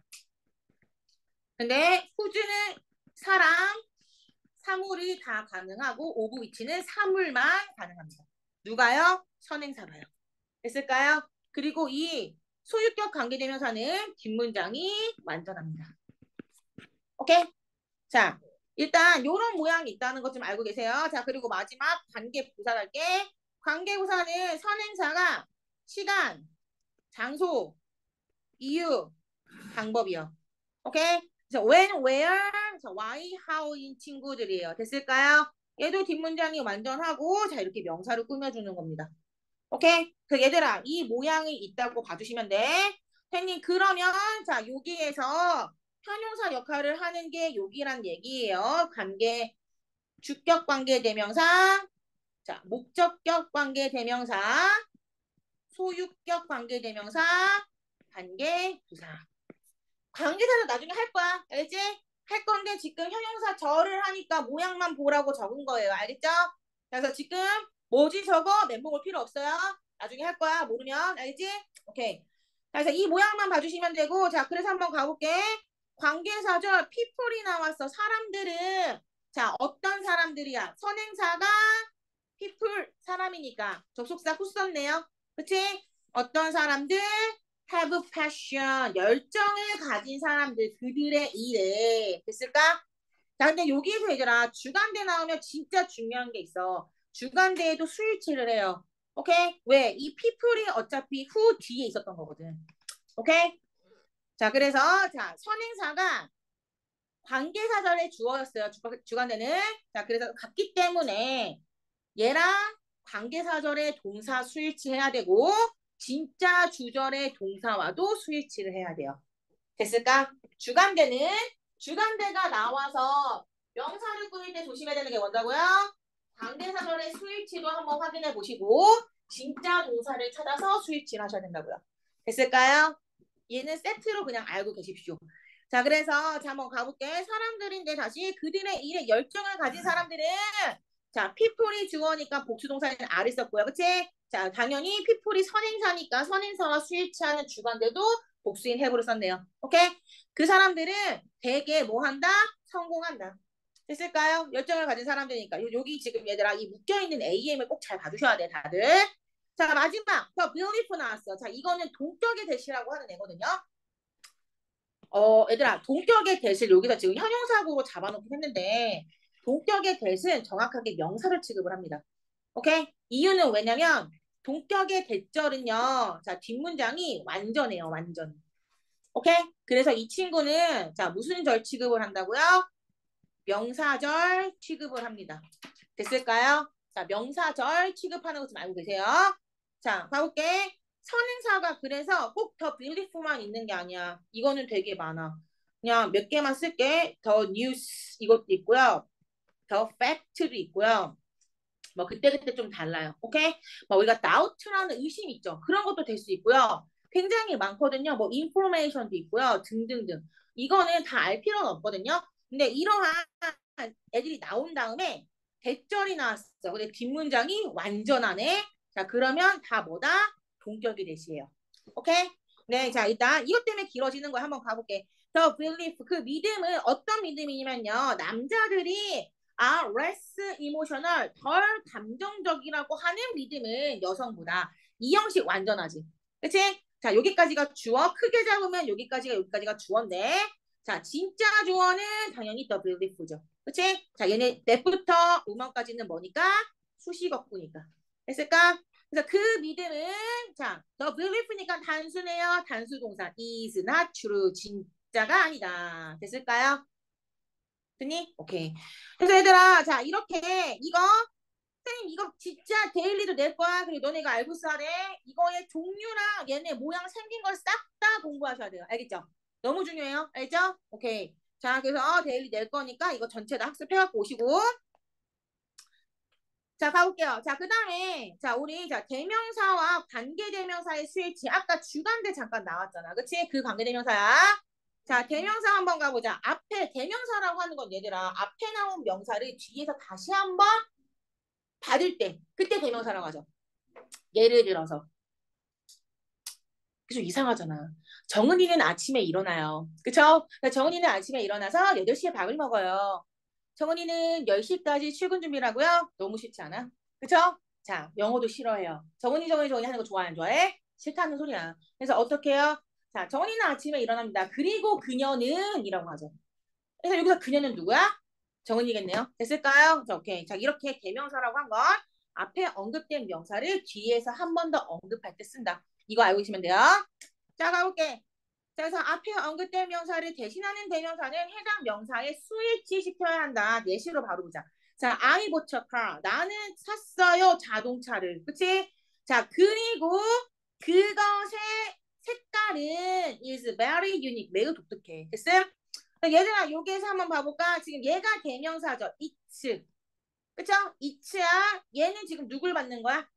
근데 who's는 사람, 사물이 다 가능하고 of which는 사물만 가능합니다. 누가요? 선행사가요. 됐을까요? 그리고 이 소유격 관계대명사는 뒷문장이 완전합니다. 오케이? 자, 일단 이런 모양이 있다는 것 좀 알고 계세요. 자, 그리고 마지막 관계부사 갈게. 관계부사는 선행사가 시간, 장소, 이유, 방법이요. 오케이? 그래서 when, where, why, how인 친구들이에요. 됐을까요? 얘도 뒷문장이 완전하고 자 이렇게 명사를 꾸며주는 겁니다. 오케이? 그래서 얘들아 이 모양이 있다고 봐주시면 돼. 선생님 그러면 자 여기에서 형용사 역할을 하는 게 여기란 얘기예요. 관계, 주격 관계 대명사, 자 목적격 관계 대명사, 소유격 관계 대명사, 관계 부사. 관계사는 나중에 할 거야. 알겠지? 할 건데 지금 형용사 절을 하니까 모양만 보라고 적은 거예요. 알겠죠? 그래서 지금 뭐지 저거? 멘붕 올 필요 없어요. 나중에 할 거야. 모르면. 알겠지? 오케이. 자, 그래서 이 모양만 봐주시면 되고, 자, 그래서 한번 가볼게. 관계사절 people이 나왔어. 사람들은, 자, 어떤 사람들이야? 선행사가 people, 사람이니까. 접속사 who 썼네요. 그치? 어떤 사람들? have passion, 열정을 가진 사람들, 그들의 일에. 됐을까? 자, 근데 여기에서 얘들아, 주간대 나오면 진짜 중요한 게 있어. 주간대에도 수일치를 해요. 오케이? 왜? 이 people이 어차피 who 뒤에 있었던 거거든. 오케이? 자, 그래서 자, 선행사가 관계사절에 주어였어요. 주간대는. 자, 그래서 같기 때문에 얘랑 관계사절에 동사 수일치 해야 되고 진짜 주절의 동사와도 수일치를 해야 돼요. 됐을까? 주간대가 나와서 명사를 꾸밀 때 조심해야 되는 게 뭔다고요? 관계사절의 수일치도 한번 확인해 보시고 진짜 동사를 찾아서 수일치를 하셔야 된다고요. 됐을까요? 얘는 세트로 그냥 알고 계십시오. 자, 그래서 자 한번 가볼게. 사람들인데 다시 그들의 일에 열정을 가진 사람들은 자, people이 주어니까 복수동사는 R을 썼고요. 그치? 자, 당연히 people이 선행사니까 선행사와 수일치하는 주관대도 복수인 have를 썼네요. 오케이? 그 사람들은 되게 뭐 한다? 성공한다. 됐을까요? 열정을 가진 사람들이니까. 여기 지금 얘들아 이 묶여있는 AM을 꼭 잘 봐주셔야 돼, 다들. 자, 마지막. 더 beautiful 나왔어. 자, 이거는 동격의 대시라고 하는 애거든요. 얘들아, 동격의 대시를 여기다 지금 형용사구로 잡아놓긴 했는데, 동격의 대시는 정확하게 명사를 취급을 합니다. 오케이? 이유는 왜냐면, 동격의 대절은요, 자, 뒷문장이 완전해요, 완전. 오케이? 그래서 이 친구는, 자, 무슨 절 취급을 한다고요? 명사절 취급을 합니다. 됐을까요? 자, 명사절 취급하는 거 좀 알고 계세요. 자, 가볼게. 선행사가 그래서 꼭 더 beautiful만 있는 게 아니야. 이거는 되게 많아. 그냥 몇 개만 쓸게. 더 news 이것도 있고요. 더 fact도 있고요. 뭐 그때그때 좀 달라요. 오케이? 뭐 우리가 doubt라는 의심 있죠. 그런 것도 될 수 있고요. 굉장히 많거든요. 뭐 information도 있고요. 등등등. 이거는 다 알 필요는 없거든요. 근데 이러한 애들이 나온 다음에 대절이 나왔어. 근데 뒷문장이 완전하네. 자, 그러면 다 뭐다? 동격이 대시예요. 오케이? 네, 자, 일단 이것 때문에 길어지는 거 한번 가볼게. The belief, 그 믿음은 어떤 믿음이냐면요. 남자들이 less emotional, 덜 감정적이라고 하는 믿음은 여성보다. 이 형식 완전하지. 그치? 자, 여기까지가 주어. 크게 잡으면 여기까지가 주어인데. 자, 진짜 주어는 당연히 the belief죠. 그치? 자, 얘네 넷부터 음원까지는 뭐니까? 수식어구니까. 됐을까? 그래서 그 믿음은 자, the belief니까 단수네요. 단수 동사 is not true. 진짜가 아니다. 됐을까요? 됐니? 오케이. 그래서 얘들아, 자, 이렇게 이거 선생님 이거 진짜 데일리도 낼 거야. 그리고 너네가 알고 있어야 돼. 이거의 종류랑 얘네 모양 생긴 걸 싹 다 공부하셔야 돼요. 알겠죠? 너무 중요해요. 알겠죠? 오케이. 자, 그래서 데일리 낼 거니까 이거 전체 다 학습해갖고 오시고. 자, 가볼게요. 자, 그 다음에, 자, 우리, 자, 대명사와 관계대명사의 스위치. 아까 주관대 잠깐 나왔잖아. 그치? 그 관계대명사야. 자, 대명사 한번 가보자. 앞에, 대명사라고 하는 건 얘들아, 앞에 나온 명사를 뒤에서 다시 한번 받을 때, 그때 대명사라고 하죠. 예를 들어서. 그죠? 이상하잖아. 정은이는 아침에 일어나요. 그쵸? 그러니까 정은이는 아침에 일어나서 8시에 밥을 먹어요. 정은이는 10시까지 출근 준비라고요? 너무 싫지 않아? 그쵸? 자, 영어도 싫어해요. 정은이 하는 거 좋아해, 안 좋아해? 싫다는 소리야. 그래서 어떻게 해요? 자, 정은이는 아침에 일어납니다. 그리고 그녀는 이라고 하죠. 그래서 여기서 그녀는 누구야? 정은이겠네요. 됐을까요? 자, 오케이. 자, 이렇게 대명사라고 한 건 앞에 언급된 명사를 뒤에서 한 번 더 언급할 때 쓴다. 이거 알고 계시면 돼요. 자, 가볼게. 자, 그래서 앞에 언급된 명사를 대신하는 대명사는 해당 명사에 수일치 시켜야 한다. 예시로 바로 보자. 자, I bought a car. 나는 샀어요. 자동차를. 그치? 자, 그리고 그것의 색깔은 is very unique. 매우 독특해. 됐음? 얘들아, 여기에서 한번 봐볼까? 지금 얘가 대명사죠. it's. 그쵸? it야. 얘는 지금 누굴 받는 거야?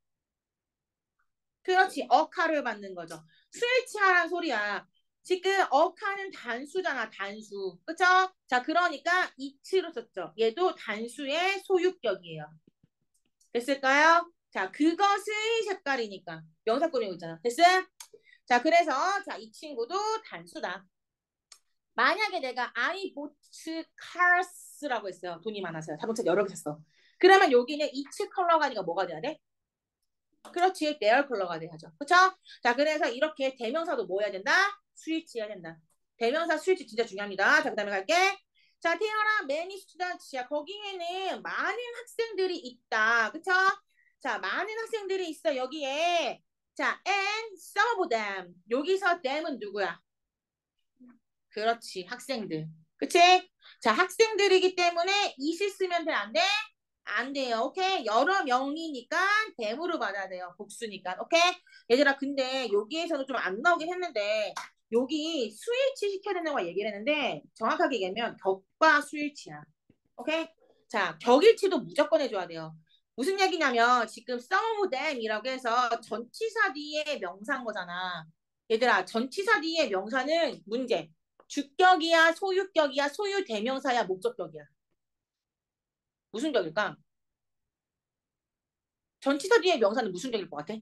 그렇지. 어카를 받는 거죠. 스위치하란 소리야. 지금 어카는 단수잖아. 단수. 그쵸? 자, 그러니까 it로 썼죠. 얘도 단수의 소유격이에요. 됐을까요? 자, 그것의 색깔이니까 명사 꾸미고 있잖아. 됐어? 자, 그래서 자, 이 친구도 단수다. 만약에 내가 I bought cars라고 했어요. 돈이 많아서요. 자동차 여러 개 샀어. 그러면 여기는 each 컬러가 아니라 뭐가 돼야 돼? 그렇지. their 컬러가 돼야죠. 그쵸? 자, 그래서 이렇게 대명사도 뭐 해야 된다? 스위치 해야 된다. 대명사 스위치 진짜 중요합니다. 자, 그 다음에 갈게. 자, 태어나 many students야. 거기에는 많은 학생들이 있다. 그쵸? 자, 많은 학생들이 있어. 여기에. 자, and some of them. 여기서 them은 누구야? 그렇지. 학생들. 그치? 자, 학생들이기 때문에 이시 쓰면 돼, 안 돼? 안 돼요. 오케이? 여러 명이니까 대무로 받아야 돼요. 복수니까. 오케이? 얘들아, 근데 여기에서는 좀 안 나오긴 했는데 여기 스위치 시켜야 된다고 얘기를 했는데 정확하게 얘기하면 격과 스위치야. 오케이? 자, 격일치도 무조건 해줘야 돼요. 무슨 얘기냐면 지금 some of them이라고 해서 전치사 뒤에 명사인 거잖아. 얘들아, 전치사 뒤에 명사는 문제. 주격이야, 소유격이야, 소유 대명사야, 목적격이야. 무슨 격일까? 전치사 뒤에 명사는 무슨 격일 것 같아?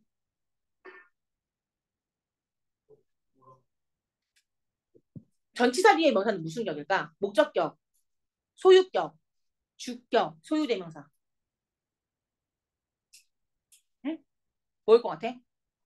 전치사 뒤에 명사는 무슨 격일까? 목적격, 소유격, 주격, 소유대명사. 응? 뭐일 것 같아?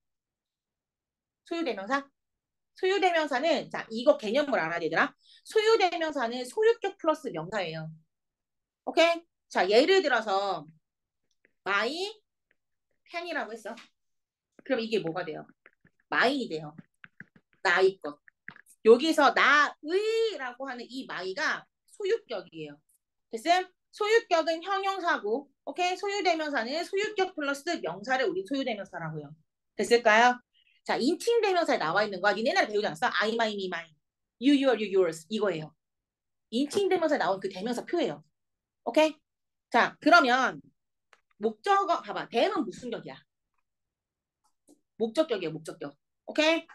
소유대명사? 소유대명사는 자 이거 개념을 알아야 되더라. 소유대명사는 소유격 플러스 명사예요. 오케이? 자 예를 들어서 my 펜이라고 했어. 그럼 이게 뭐가 돼요? my이 돼요. 나의 것. 여기서 나의라고 하는 이 my가 소유격이에요. 됐음? 소유격은 형용사고, 오케이? 소유대명사는 소유격 플러스 명사를 우리 소유대명사라고요. 됐을까요? 자, 인칭대명사에 나와 있는 거야. 니네 옛날에 배우지 않았어? I, my, me, mine. You, your, you, yours. 이거예요. 인칭대명사에 나온 그 대명사 표예요. 오케이? 자, 그러면 목적어, 봐봐. 대는 무슨 격이야? 목적격이에요, 목적격. 오케이?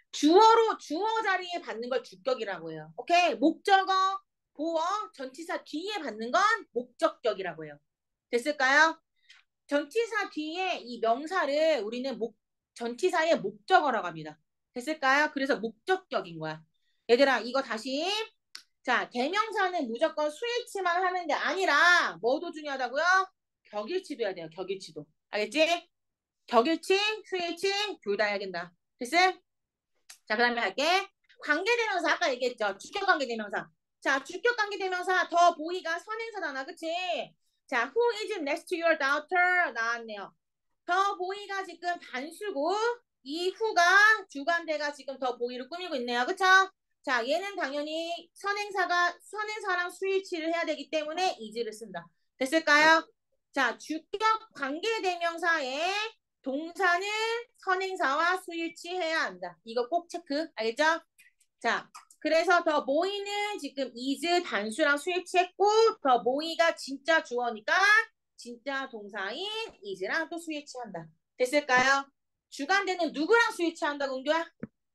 주어 자리에 받는 걸 주격이라고 해요. 오케이? 목적어, 보어, 전치사 뒤에 받는 건 목적격이라고 해요. 됐을까요? 전치사 뒤에 이 명사를 우리는 전치사의 목적어라고 합니다. 됐을까요? 그래서 목적격인 거야. 얘들아, 이거 다시. 자, 대명사는 무조건 수일치만 하는 게 아니라 뭐도 중요하다고요? 격일치도 해야 돼요. 격일치도. 알겠지? 격일치, 수일치 둘 다 해야 된다. 됐음? 자, 그 다음에 할게. 관계대명사 아까 얘기했죠. 주격관계대명사. 자, 주격관계대명사 더 보이가 선행사잖아. 그치? 자, who is next to your daughter? 나왔네요. 더 보이가 지금 단수고 이 who가 주관대가 지금 더 보이를 꾸미고 있네요. 그쵸? 자, 얘는 당연히 선행사랑 수일치를 해야 되기 때문에 is를 쓴다. 됐을까요? 자, 주격 관계대명사에 동사는 선행사와 수일치해야 한다. 이거 꼭 체크. 알겠죠? 자, 그래서 더 모이는 지금 is 단수랑 수일치했고 더 모이가 진짜 주어니까 진짜 동사인 is랑 또 수일치한다. 됐을까요? 주간대는 누구랑 수일치한다고 은규야?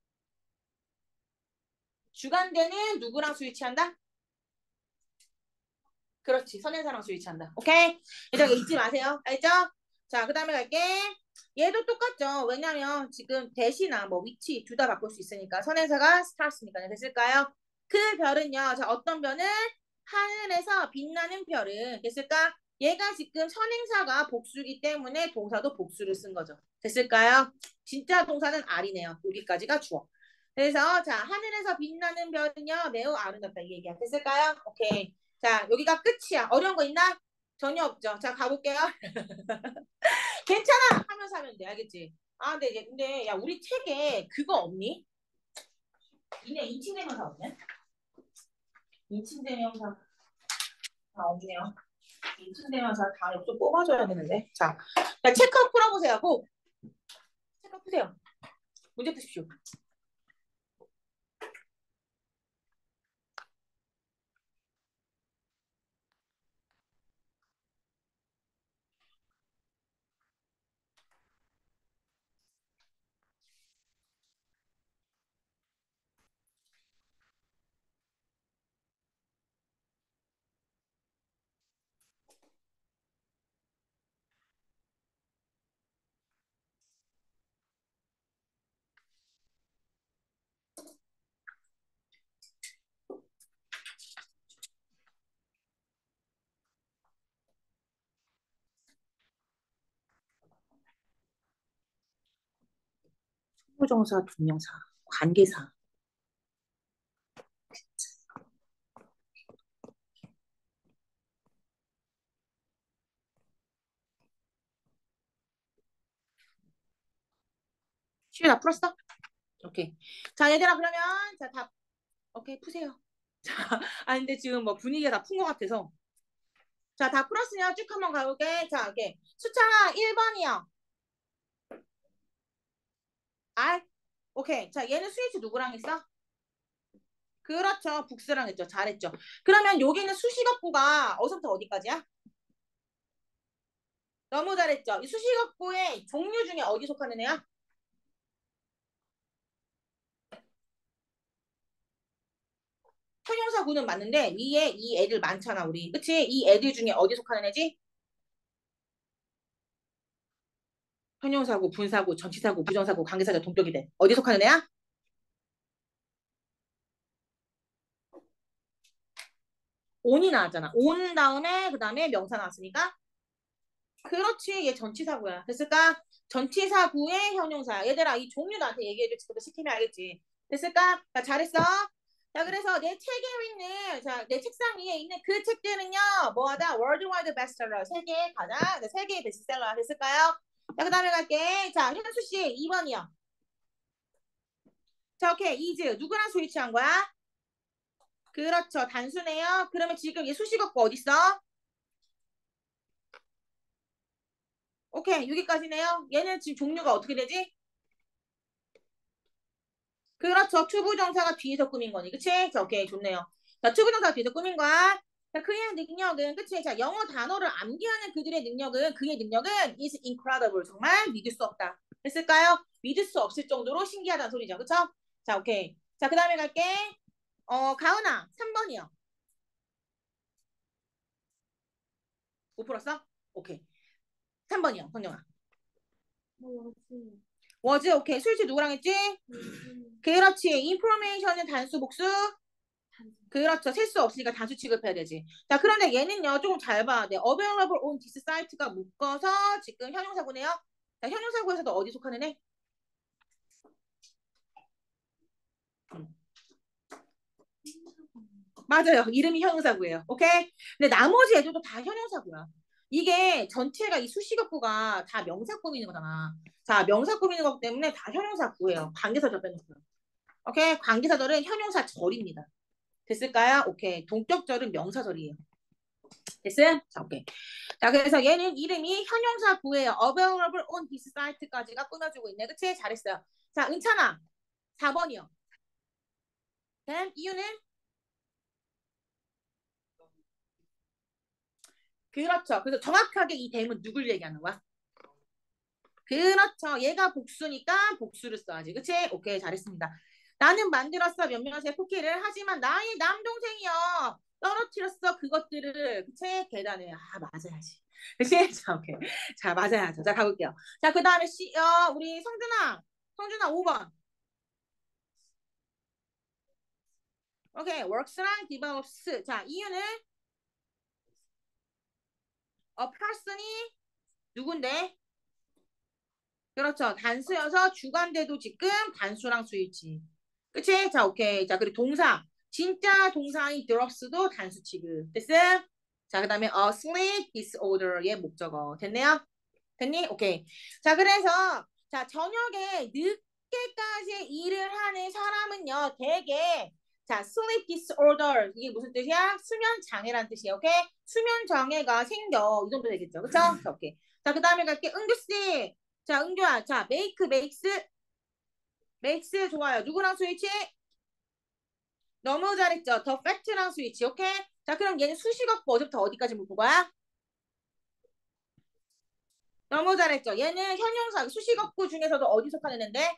주간대는 누구랑 수일치한다? 그렇지. 선행사랑 수일치한다. 오케이? 일단 잊지 마세요. 알죠? 자, 그 다음에 갈게. 얘도 똑같죠. 왜냐면 지금 대시나 뭐 위치 둘 다 바꿀 수 있으니까 선행사가 스타트니까요. 됐을까요? 그 별은요. 자, 어떤 별은 하늘에서 빛나는 별은 됐을까? 얘가 지금 선행사가 복수기 때문에 동사도 복수를 쓴 거죠. 됐을까요? 진짜 동사는 R이네요. 여기까지가 주어. 그래서 자, 하늘에서 빛나는 별은요. 매우 아름답다 이 얘기야. 됐을까요? 오케이. 자, 여기가 끝이야. 어려운 거 있나? 전혀 없죠. 자, 가볼게요. 괜찮아 하면서 하면 돼. 알겠지? 아, 근데 야, 우리 책에 그거 없니? 니네 인칭대명사 없냐? 인칭대명사 다 없네요. 인칭대명사 다음에 좀 뽑아줘야 되는데. 자, 체크 풀어보세요. 고! 체크 푸세요. 문제 푸십시오. 투부정사, 동명사, 관계사. 쉬다 풀었어? 오케이. 자, 얘들아, 그러면, 자, 다, 오케이, 푸세요. 자, 아, 근데 지금 뭐 분위기가 다 푼 것 같아서. 자, 다 풀었으면 쭉 한번 가볼게. 자, 오케이. 숫자 1번이요. 알? 오케이. 자, 얘는 스위치 누구랑 했어? 그렇죠. 북스랑 했죠. 잘했죠. 그러면 여기는 수식어구가 어디서부터 어디까지야? 너무 잘했죠. 이 수식어구의 종류 중에 어디 속하는 애야? 형용사구는 맞는데 위에 이 애들 많잖아 우리. 그치? 이 애들 중에 어디 속하는 애지? 형용사구, 분사구, 전치사구, 부정사구, 관계사구, 동격이 돼. 어디 속하는 애야? 온이 나왔잖아. 온 다음에 그 다음에 명사 나왔으니까 그렇지. 얘 전치사구야. 됐을까? 전치사구의 형용사. 얘들아 이 종류 나한테 얘기해줘. 지금 시키면 알겠지. 됐을까? 자, 잘했어. 자, 그래서 내 책에 있는, 자, 내 책상 위에 있는 그 책들은요, 뭐하다? 월드와이드 베스트셀러. 세계 가장, 세계 베스트셀러. 됐을까요? 자, 그 다음에 갈게. 자, 현수 씨, 2번이요. 자, 오케이. 이즈. 누구랑 스위치한 거야? 그렇죠. 단수네요. 그러면 지금 얘 수식어구 어딨어? 오케이. 여기까지네요. 얘는 지금 종류가 어떻게 되지? 그렇죠. 투부정사가 뒤에서 꾸민 거니. 그치? 자, 오케이. 좋네요. 자, 투부정사가 뒤에서 꾸민 거야. 자, 그의 능력은, 그치? 자, 영어 단어를 암기하는 그들의 능력은, 그의 능력은 is incredible. 정말 믿을 수 없다. 됐을까요? 믿을 수 없을 정도로 신기하다는 소리죠. 그쵸? 자, 오케이. 자, 그 다음에 갈게. 가은아, 3번이요. 못 풀었어? 오케이. 3번이요, 성경아. 워즈, 오케이. 술지 누구랑 했지? 그렇지. 인포메이션은 단수, 복수? 그렇죠. 셀 수 없으니까 단수 취급해야 되지. 자, 그런데 얘는요, 조금 잘 봐야 돼. available on this site가 묶어서 지금 현용사구네요. 자, 현용사구에서도 어디 속하는 애? 음. 맞아요. 이름이 현용사구예요. 오케이? 근데 나머지 애들도 다 현용사구야. 이게 전체가 이 수식어구가 다 명사 꾸미는 거잖아. 자, 명사 꾸미는 거기 때문에 다 현용사구예요. 관계사절 빼놓고요. 오케이? 관계사절은 현용사절입니다. 됐을까요? 오케이. 동격절은 명사절이에요. 됐어요? 자, 오케이. 자, 그래서 얘는 이름이 현용사 구예요. available on this site까지가 꾸며주고 있네. 그치? 잘했어요. 자, 은찬아. 4번이요. 이유는? 그렇죠. 그래서 정확하게 이 댐은 누굴 얘기하는 거야? 그렇죠. 얘가 복수니까 복수를 써야지. 그치? 오케이. 잘했습니다. 나는 만들었어. 몇몇의 쿠키를. 하지만 나의 남동생이요. 떨어뜨렸어. 그것들을. 그치? 계단에. 아, 맞아야지. 그치? 자, 오케이. 자, 맞아야죠. 자, 가볼게요. 자, 그 다음에 우리 성준아. 성준아 5번. 오케이. works랑 develops. 자, 이유는 a person이 누군데? 그렇죠. 단수여서 주관대도 지금 단수랑 수일치. 그치? 자, 오케이. 자, 그리고 동사. 진짜 동사인 drops도 단수 취급. 됐어? 자, 그 다음에 sleep disorder의 목적어. 됐네요? 됐니? 오케이. 자, 그래서 자, 저녁에 늦게까지 일을 하는 사람은요, 대개 자, sleep disorder 이게 무슨 뜻이야? 수면 장애란 뜻이에요. 오케이? 수면 장애가 생겨. 이 정도 되겠죠. 그쵸? 자, 오케이. 자, 그 다음에 갈게. 은규 씨. 자, 은규야. 자, make, makes 좋아요. 누구랑 스위치? 너무 잘했죠. 더 fact랑 스위치. 오케이? 자, 그럼 얘는 수식어구 어디부터 어디까지 묶은 거야? 너무 잘했죠. 얘는 현용사 수식어구 중에서도 어디 속하는 애인데?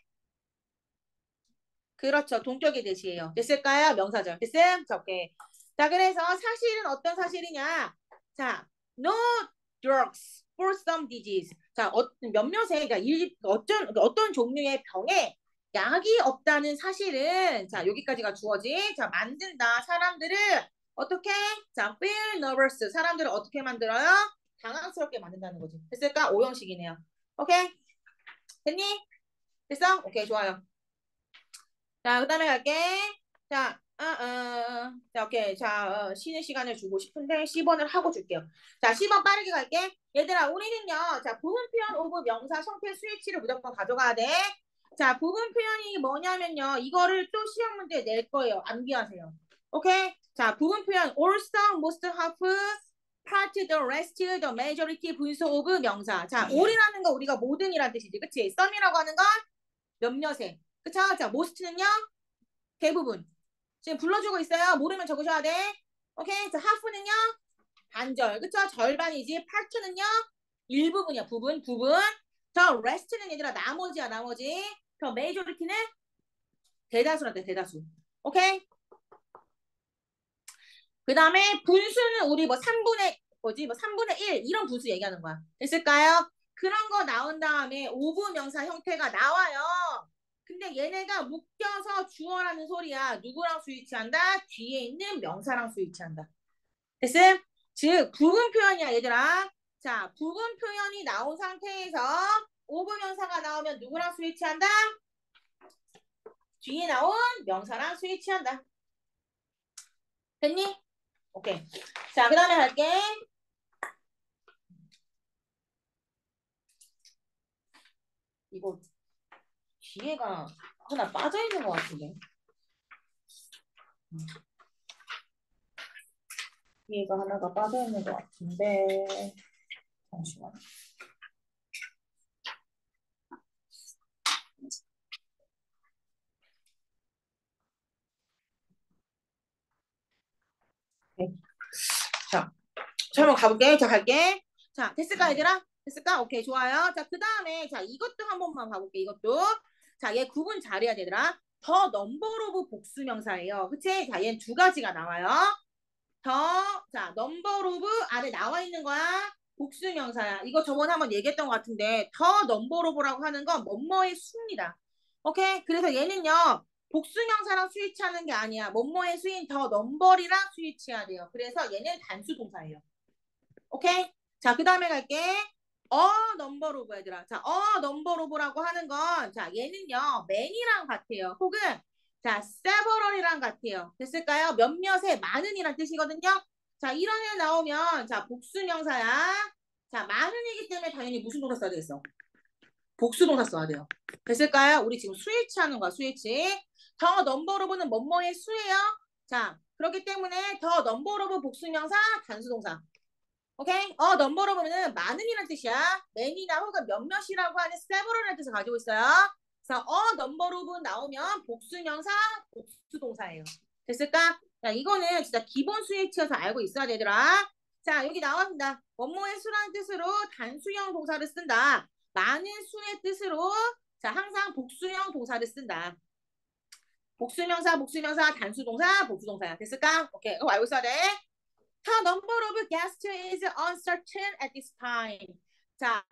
그렇죠. 동격의 대시예요. 됐을까요? 명사절. 됐음? 자, 오케이. 자, 그래서 사실은 어떤 사실이냐? 자, no drugs for some disease. 자, 몇몇의 그러니까 어떤 종류의 병에 약이 없다는 사실은 자, 여기까지가 주어지. 자, 만든다. 사람들을 어떻게? 자, feel nervous. 사람들을 어떻게 만들어요? 당황스럽게 만든다는 거지. 됐을까? 오형식이네요. 오케이? 됐니? 됐어? 오케이, 좋아요. 자, 그 다음에 갈게. 자, 자, 오케이. 자, 쉬는 시간을 주고 싶은데 10번을 하고 줄게요. 자, 10번 빠르게 갈게. 얘들아, 우리는요. 자, 부분 표현 오브 명사 형태 스위치를 무조건 가져가야 돼. 자, 부분 표현이 뭐냐면요. 이거를 또 시험 문제에 낼 거예요. 암기하세요. 오케이? 자, 부분 표현 all, some, most, half, part, the rest, the majority 분수 오브 명사. 자, all이라는 거 우리가 모든이라는 뜻이지. 그치? some이라고 하는 건 몇몇에. 그쵸? 자, most는요? 대부분. 지금 불러주고 있어요. 모르면 적으셔야 돼. 오케이. 자, half는요? 반절. 그쵸? 절반이지. part는요? 일부분이야. 부분. 저 rest는 얘들아 나머지야. 나머지. 저 majority는 대다수란다. 대다수. 오케이? 그 다음에 분수는 우리 뭐 3분의 뭐지? 뭐 3분의 1 이런 분수 얘기하는 거야. 됐을까요? 그런 거 나온 다음에 오브 명사 형태가 나와요. 근데 얘네가 묶여서 주어라는 소리야. 누구랑 스위치한다? 뒤에 있는 명사랑 스위치한다. 됐음? 즉 부분 표현이야 얘들아. 자, 부분 표현이 나온 상태에서 오브 명사가 나오면 누구랑 스위치한다? 뒤에 나온 명사랑 스위치한다. 됐니? 오케이. 자, 그 다음에 갈게. 이거 뒤에가 하나 빠져있는 것 같은데. 뒤에가 하나가 빠져있는 것 같은데. 잠시만. 네. 자, 한번 가볼게. 자, 갈게. 자, 됐을까, 얘들아? 됐을까? 오케이, 좋아요. 자, 그 다음에, 자, 이것도 한 번만 봐볼게, 이것도. 자, 얘 구분 잘해야 되더라. 더 넘버 오브 복수명사예요. 그치? 자, 얘는 두 가지가 나와요. 더, 자, 넘버 오브 안에 나와 있는 거야. 복수명사야. 이거 저번에 한번 얘기했던 것 같은데, 더 넘버 오브라고 하는 건 뭐뭐의 수입니다. 오케이? 그래서 얘는요, 복수명사랑 스위치하는 게 아니야. 뭐뭐의 수인 더 넘버리랑 스위치해야 돼요. 그래서 얘는 단수 동사예요. 오케이? 자, 그 다음에 갈게. 넘버 오브 얘들아. 자, 넘버 오브라고 하는 건, 자, 얘는요, man이랑 같아요. 혹은, 자, several이랑 같아요. 됐을까요? 몇몇의 많은이란 뜻이거든요. 자, 이런 애 나오면, 자, 복수명사야. 자, 많은이기 때문에 당연히 무슨 동사 써야 되겠어? 복수동사 써야 돼요. 됐을까요? 우리 지금 스위치 하는 거야, 스위치. 더 넘버 오브는 뭐뭐의 수예요. 자, 그렇기 때문에 더 넘버 오브 복수명사, 단수동사. 오케이? 넘버로 보면은 많은이라는 뜻이야. many나 혹은 몇몇이라고 하는 several이라는 뜻을 가지고 있어요. 그래서 넘버로 나오면 복수명사, 복수동사예요. 됐을까? 자, 이거는 진짜 기본 스위치여서 알고 있어야 되더라. 자, 여기 나왔습니다. 원모의 수라는 뜻으로 단수형 동사를 쓴다. 많은 수의 뜻으로 자, 항상 복수형 동사를 쓴다. 복수명사, 단수동사, 복수동사야. 됐을까? 오케이. 이거 알고 있어야 돼. The number of guests is uncertain at this time. 자,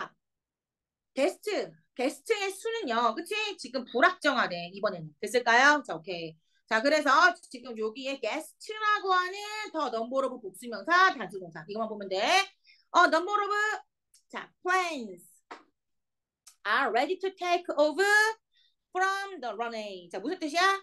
게스트의 수는요. 그치? 지금 불확정하네. 이번에는. 됐을까요? 자, 오케이. 자, 그래서 지금 여기에 guest라고 하는 the number of 복수명사, 단수동사. 이것만 보면 돼. number of 자, planes are ready to take off from the runway. 자, 무슨 뜻이야?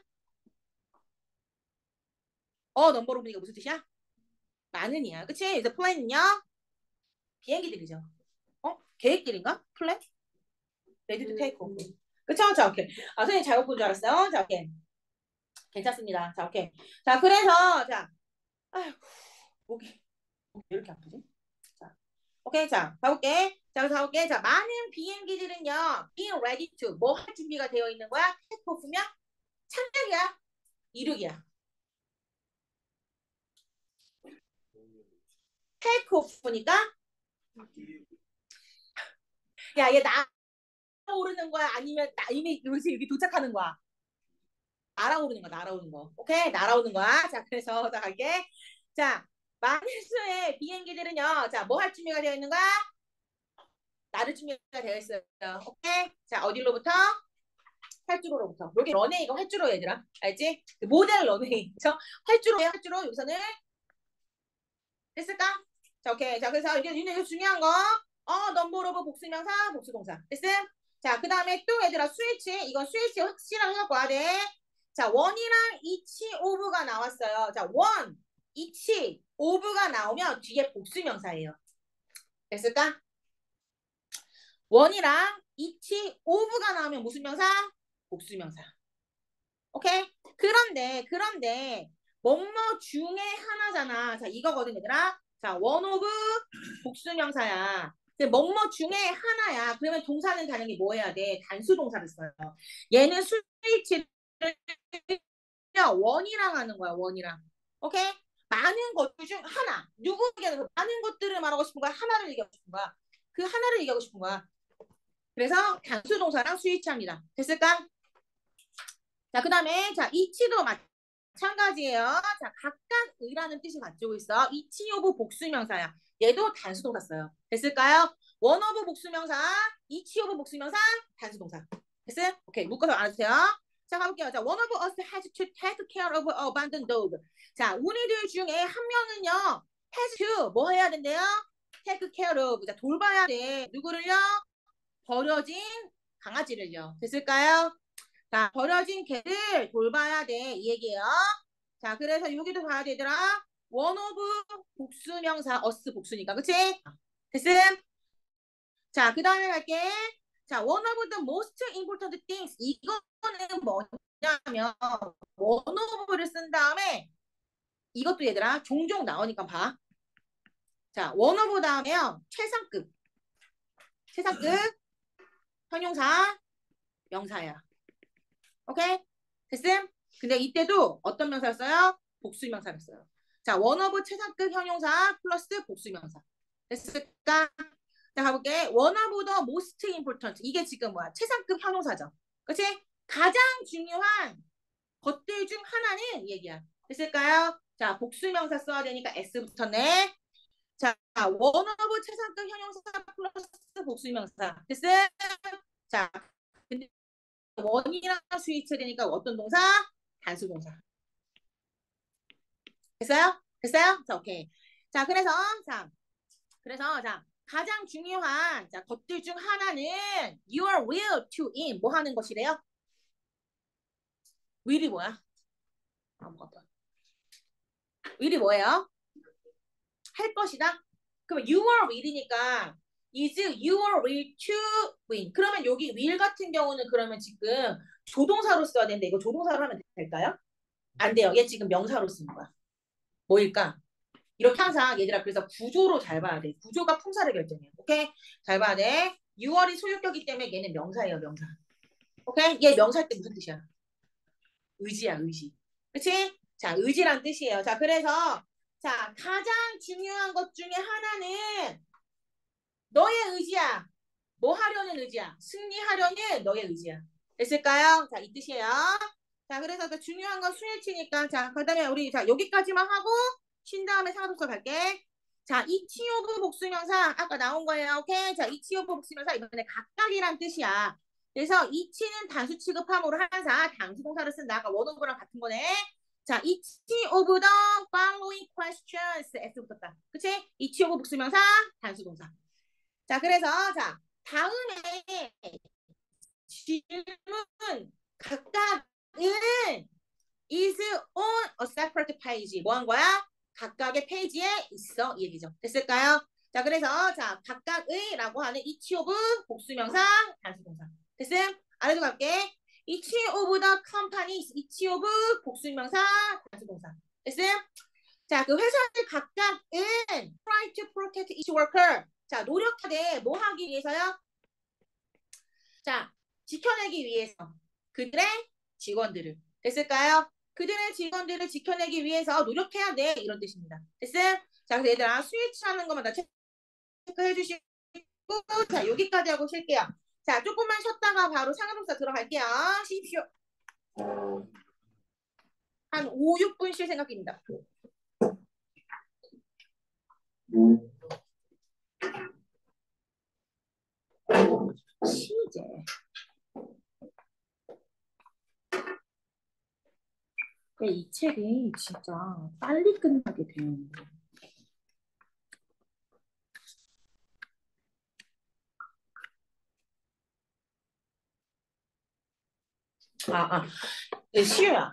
number of이니까 무슨 뜻이야? 많은이야. 그치? 그래서 plane은요? 비행기들이죠. 계획들인가? 플랜? 레디 투 테이크 오프. 그쵸? 자, 오케이. 선생님 잘못 본 줄 알았어요. 자, 오케이. 괜찮습니다. 자, 오케이. 자, 그래서, 자, 아휴, 목이 왜 이렇게 아프지? 자, 오케이. 자, 가볼게. 자, 가볼게. 자, 많은 비행기들은요, being ready to, 뭐 할 준비가 되어 있는 거야? 테이크 오프면 착륙이야. 이륙이야. 테이크 오프니까, 야, 얘 날아오르는 거야? 아니면 이미 여기 도착하는 거야? 날아오르는 거. 오케이? 날아오는 거야. 자, 그래서 자, 갈게. 자, 많은 수의 비행기들은요. 자, 뭐 할 준비가 되어 있는 거야? 나를 준비가 되어 있어요. 오케이? 자, 어디로부터? 활주로로부터. 여기 런웨이가 활주로 얘들아. 알지? 모델 런웨이. 그쵸? 활주로. 여기서는 됐을까? 자, 오케이. 자, 그래서 이게 중요한 거. 넘버 오브 복수명사, 복수동사. 됐음? 자, 그 다음에 또 얘들아 스위치. 이건 스위치 확실하게 갖고 와야 돼. 자, 원이랑 이치 오브가 나왔어요. 자, 원, 이치, 오브가 나오면 뒤에 복수명사예요. 됐을까? 원이랑 이치 오브가 나오면 무슨 명사? 복수명사. 오케이? 그런데 뭐뭐 중에 하나잖아. 자, 이거거든 얘들아. 자, 원 오브 복수명사야. 근데 뭐뭐 중에 하나야. 그러면 동사는 당연히 뭐 해야 돼? 단수 동사를 써요. 얘는 스위치를 원이랑 하는 거야. 원이랑. 오케이? 많은 것들 중 하나. 누구에게도 많은 것들을 말하고 싶은 거야? 하나를 얘기하고 싶은 거야. 그 하나를 얘기하고 싶은 거야. 그래서 단수 동사랑 스위치합니다. 됐을까? 자, 그 다음에 자 이치도 마찬가지예요. 자, 각각의라는 뜻이 가지고 있어. 이치 오브 복수명사야. 얘도 단수동사 써요. 됐을까요? 원 오브 복수명사, 이치 오브 복수명사, 단수동사. 됐어요? 오케이, 묶어서 알아주세요. 자, 가볼게요. 자, one of us has to take care of a abandoned dog. 자, 우리들 중에 한 명은요, has to 뭐 해야 된대요? take care of. 자, 돌봐야 돼. 누구를요? 버려진 강아지를요. 됐을까요? 자, 버려진 개를 돌봐야 돼. 이 얘기예요. 자, 그래서 여기도 봐야 되더라. 원 오브 복수명사, 어스 복수니까. 그치? 됐음? 자, 그 다음에 갈게. 자, one of the most important things. 이거는 뭐냐면, one of를 쓴 다음에 이것도 얘들아, 종종 나오니까 봐. 자, one of 다음에요. 최상급. 최상급. 형용사. 명사야. 오케이? 됐음? 근데 이때도 어떤 명사를 써요? 복수명사를 써요. 자, 원어브 최상급 형용사 플러스 복수명사. 됐을까? 자, 가볼게. 원어브 더 most important. 이게 지금 뭐야? 최상급 형용사죠. 그치? 가장 중요한 것들 중 하나는 이 얘기야. 됐을까요? 자, 복수명사 써야 되니까 S 붙었네. 자, 원어브 최상급 형용사 플러스 복수명사. 됐음? 자, 근데 원이랑 스위치 되니까 어떤 동사? 단수 동사. 됐어요? 됐어요? 자, 오케이. 자, 그래서 가장 중요한 것들 중 하나는 your will to in 뭐 하는 것이래요? will이 뭐야? 아무것도. will이 뭐예요? 할 것이다. 그럼 your will이니까 is your will to win. 그러면 여기 will 같은 경우는 그러면 지금 조동사로 써야 되는데 이거 조동사로 하면 될까요? 안 돼요. 얘 지금 명사로 쓰는 거야. 뭐일까? 이렇게 항상 얘들아 그래서 구조로 잘 봐야 돼. 구조가 품사를 결정해. 오케이? 잘 봐야 돼. 6월이 소유격이기 때문에 얘는 명사예요. 명사. 오케이? 얘 명사일 때 무슨 뜻이야? 의지야. 의지. 그치? 자, 의지란 뜻이에요. 자, 그래서 자 가장 중요한 것 중에 하나는 너의 의지야. 뭐 하려는 의지야? 승리하려는 너의 의지야. 됐을까요? 자, 이 뜻이에요. 자, 그래서 그 중요한 건 수일치니까 자, 그다음에 우리 자 여기까지만 하고 쉰 다음에 상하동사 갈게. 자, 이치 오브 복수명사 아까 나온 거예요. 오케이. 자, 이치 오브 복수명사 이번에 각각이란 뜻이야. 그래서 이치는 단수 취급함으로 한사 단수동사를 쓴다. 아까 원오브랑 같은 거네. 자, 이치 오브 the following questions S 붙었다. 그치? 이치 오브 복수명사 단수동사. 자, 그래서 자 다음에 질문 각각은 is on a separate page. 뭐 한 거야? 각각의 페이지에 있어. 이 얘기죠. 됐을까요? 자, 그래서 자 각각의라고 하는 each of 복수명사, 단수동사. 됐음? 아래도 갈게. each of the companies, each of 복수명사, 단수동사. 됐음? 자, 그 회사들 각각은 try to protect each worker. 자, 노력하되 뭐 하기 위해서요? 자, 지켜내기 위해서 그들의 직원들을. 됐을까요? 그들의 직원들을 지켜내기 위해서 노력해야 돼. 이런 뜻입니다. 됐어요? 자, 그래서 얘들아 스위치 하는 것만 다 체크해 주시고 자, 여기까지 하고 쉴게요. 자, 조금만 쉬었다가 바로 상하동사 들어갈게요. 쉬십시오. 한 5, 6분 쉴 생각입니다. 시제. 이 책이 진짜 빨리 끝나게 되는데. 시우야.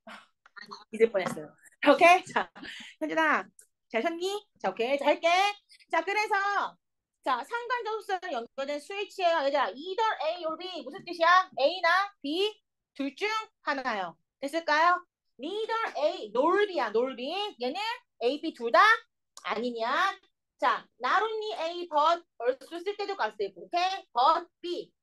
잊을 뻔했어요. 오케이. 자, 현진아, 잘 쳤니? 자, 오케이. 자, 할게. 자, 그래서 자, 상관접속사랑 연결된 스위치예요. 얘들아, either A or B 무슨 뜻이야? A나 B 둘 중 하나요. 됐을까요? neither A, nor B야, nor B. 얘는 A, B 둘 다 아니냐? 자, not only A, but also 쓸 때도 갈 수 있고, 오케이? but B.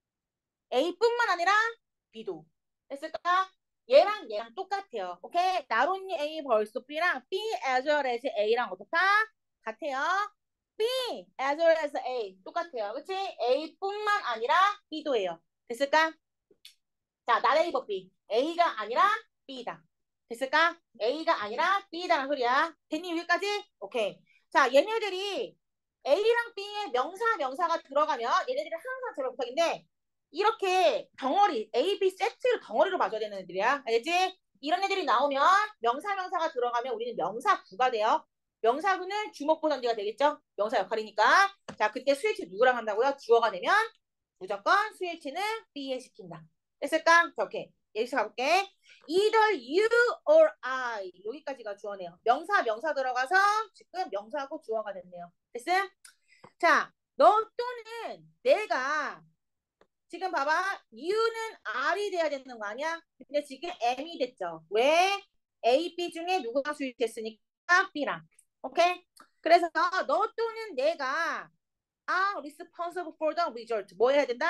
A뿐만 아니라 B도. 됐을까? 얘랑 똑같아요. 오케이? not only A, 벌써 B랑 B as well as A랑 어떻다? 같아요. B as well as A 똑같아요. 그치? A뿐만 아니라 B도예요. 됐을까? 자, not A but B. A가 아니라 B다. 됐을까? A가 아니라 B다라는 소리야. 됐니? 여기까지? 오케이. 자, 얘네들이 A랑 B에 명사가 들어가면 얘네들이 항상 저런 부탁인데 이렇게 덩어리 A, B 세트를 덩어리로 봐줘야 되는 애들이야. 알겠지? 이런 애들이 나오면 명사가 들어가면 우리는 명사구가 돼요. 명사구는 주목보단지가 되겠죠? 명사 역할이니까. 자, 그때 스위치 누구랑 한다고요? 주어가 되면 무조건 스위치는 B에 시킨다. 됐을까? 자, 오케이. 여기서 가볼게. Either you or I. 여기까지가 주어네요. 명사 들어가서 지금 명사하고 주어가 됐네요. 됐음? 자, 너 또는 내가 지금 봐봐. U는 R이 돼야 되는 거 아니야? 근데 지금 M이 됐죠. 왜? A, B 중에 누가 수입됐으니까 B랑. 오케이? 그래서 너 또는 내가 are responsible for the result. 뭐 해야 된다?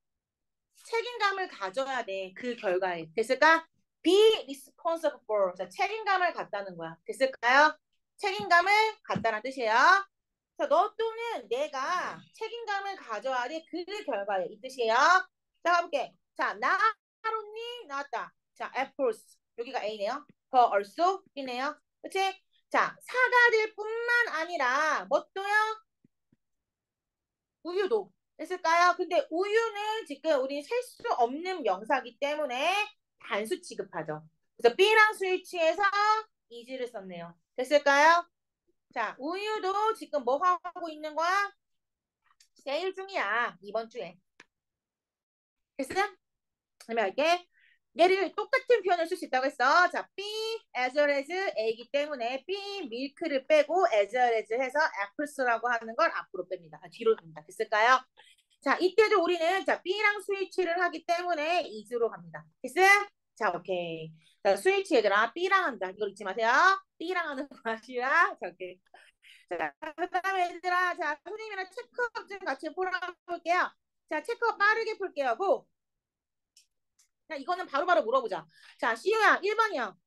책임감을 가져야 돼. 그 결과에. 됐을까? be responsible for. 자, 책임감을 갖다는 거야. 됐을까요? 책임감을 갖다는 뜻이에요. 자, 너 또는 내가 책임감을 가져야 돼. 그 결과에. 이 뜻이에요. 자, 가볼게. 자, 나론니 나왔다. 자, apples. 여기가 A네요. 더 also B네요. 그치? 자, 사과들 뿐만 아니라 뭣도요? 우유도. 됐을까요? 근데 우유는 지금 우리 셀 수 없는 명사기 때문에 단수 취급하죠. 그래서 B랑 스위치에서 is를 썼네요. 됐을까요? 자, 우유도 지금 뭐 하고 있는 거야? 세일 중이야. 이번 주에. 됐어? 그러면 할게. 얘를 똑같은 표현을 쓸 수 있다고 했어. 자, B as well as A이기 때문에 B 밀크를 빼고 as well as 해서 apples라고 하는 걸 앞으로 뺍니다. 뒤로 갑니다. 됐을까요? 자, 이때도 우리는 자 B랑 스위치를 하기 때문에 is로 갑니다. 됐어? 자, 오케이. 자, 스위치 얘들아 B랑 한다. 이걸 잊지 마세요. B랑 하는 거 아시라? 자, 오케이. 자, 그다음에 얘들아, 자, 선생님이랑 체크업 좀 같이 풀어볼게요. 자, 체크업 빠르게 풀게요. 고! 자, 이거는 바로바로 물어보자. 자, 시우야, 1번이요.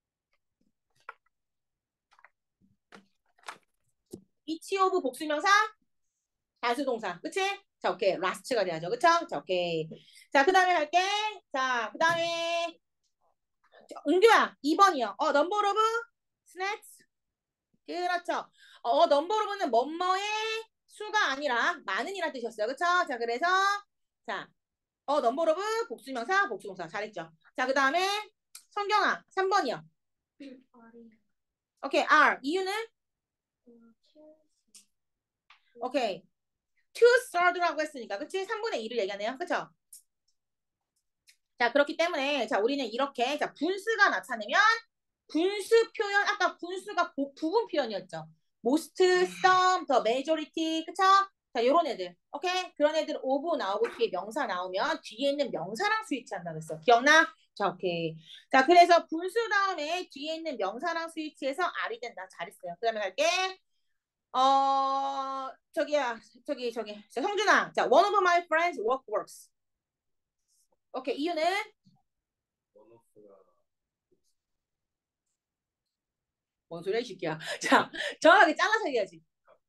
each of 복수명사, 단수동사. 그치? 자, 오케이. last가 돼야죠. 그쵸? 자, 오케이. 자, 그 다음에 갈게. 자, 그 다음에 은규야, 2번이요. number of snacks. 그렇죠. number of는 뭐뭐의 수가 아니라 많은이란 뜻이었어요. 그쵸? 자, 그래서 자, number of 복수명사, 복수동사. 잘했죠? 자, 그 다음에 성경아, 3번이요. 오케이, R. 이유는? 오케이. two third라고 했으니까. 그치? 3분의 2를 얘기하네요. 그쵸? 자, 그렇기 때문에 자, 우리는 이렇게 자, 분수가 나타내면 분수 표현 아까 분수가 부분 표현이었죠. most, some, the majority. 그쵸? 자, 요런 애들. 오케이? 그런 애들 of 나오고 뒤에 명사 나오면 뒤에 있는 명사랑 스위치한다 그랬어. 기억나? 자, 오케이. 자, 그래서 분수 다음에 뒤에 있는 명사랑 스위치해서 R이 된다. 잘했어요. 그 다음에 갈게. 저기. 자, 성준아. 자, one of my friends works. 오케이, 이유는? 뭔 소리야, 이 새끼야. 자, 정확하게 잘라서 얘기하지.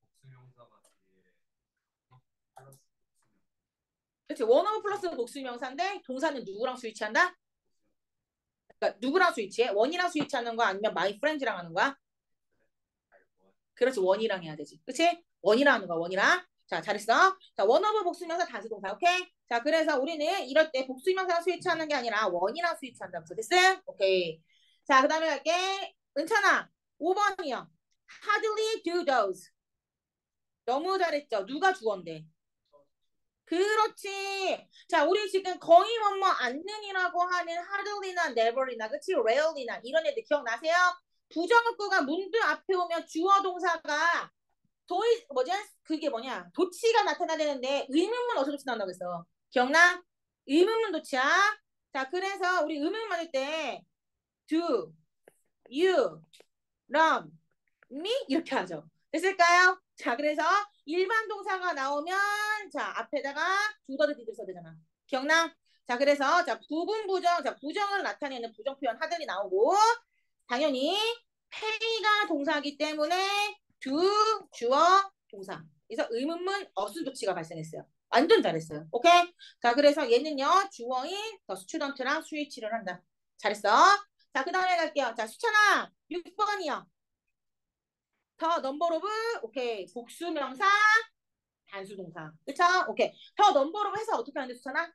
그렇지, one of 플러스 복수명사인데 동사는 누구랑 스위치한다? 그러니까 누구랑 스위치해? 원이랑 스위치하는 거야? 아니면 my friends랑 하는 거야? 그렇지, 원이랑 해야 되지. 그치? 원이랑 하는 거야, 원이랑. 자, 잘했어. 자, one of 복수명사 단수동사, 오케이? 자, 그래서 우리는 이럴 때 복수명사랑 스위치하는 게 아니라 원이랑 스위치한다면서. 됐어? 오케이. 자, 그 다음에 갈게. 은찬아, 5번이요. Hardly do those. 너무 잘했죠? 누가 주어인데? 그렇지. 자, 우리 지금 거의 뭐뭐 않는이라고 하는 hardly나 never이나 그치? rarely나 이런 애들 기억나세요? 부정어구가 문득 앞에 오면 주어 동사가 도이 뭐지? 그게 뭐냐? 도치가 나타나야 되는데 의문문 어디서 도치 나온다고 했어? 기억나? 의문문 도치야. 자, 그래서 우리 의문문 만들 때 do, you, 럼, me 이렇게 하죠. 됐을까요? 자, 그래서 일반 동사가 나오면 자 앞에다가 두더지 뒤를 써야 되잖아. 기억나? 자, 그래서 자 부분 부정, 자 부정을 나타내는 부정 표현 하들이 나오고 당연히 pay가 동사이기 때문에 do 주어 동사. 그래서 의문문 어순 조치가 발생했어요. 완전 잘했어요. 오케이? 자, 그래서 얘는요 주어인 더 스튜던트랑 스위치를 한다. 잘했어. 자, 그 다음에 갈게요. 자, 수찬아 6번이요. 더 넘버 오브 오케이 복수명사 단수동사 그쵸? 오케이 더 넘버 오브 해서 어떻게 하는데 수찬아?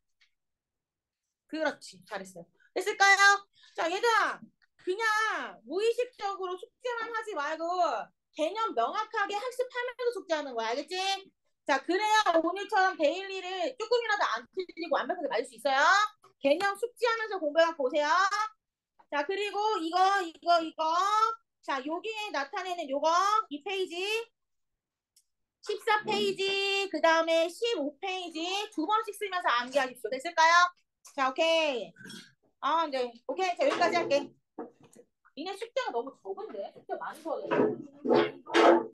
그렇지 잘했어요. 됐을까요? 자 얘들아 그냥 무의식적으로 숙제만 하지 말고 개념 명확하게 학습하면서 숙제하는 거야 알겠지? 자 그래야 오늘처럼 데일리를 조금이라도 안 틀리고 완벽하게 맞을 수 있어요. 개념 숙지하면서 공부해 보세요. 자 그리고 이거 자 여기에 나타내는 요거 이 페이지 14페이지 그 다음에 15페이지 두 번씩 쓰면서 암기하십시오. 됐을까요? 자 오케이 네 오케이 자 여기까지 할게. 니네 숙제가 너무 적은데 숙제 많이 줘야 돼.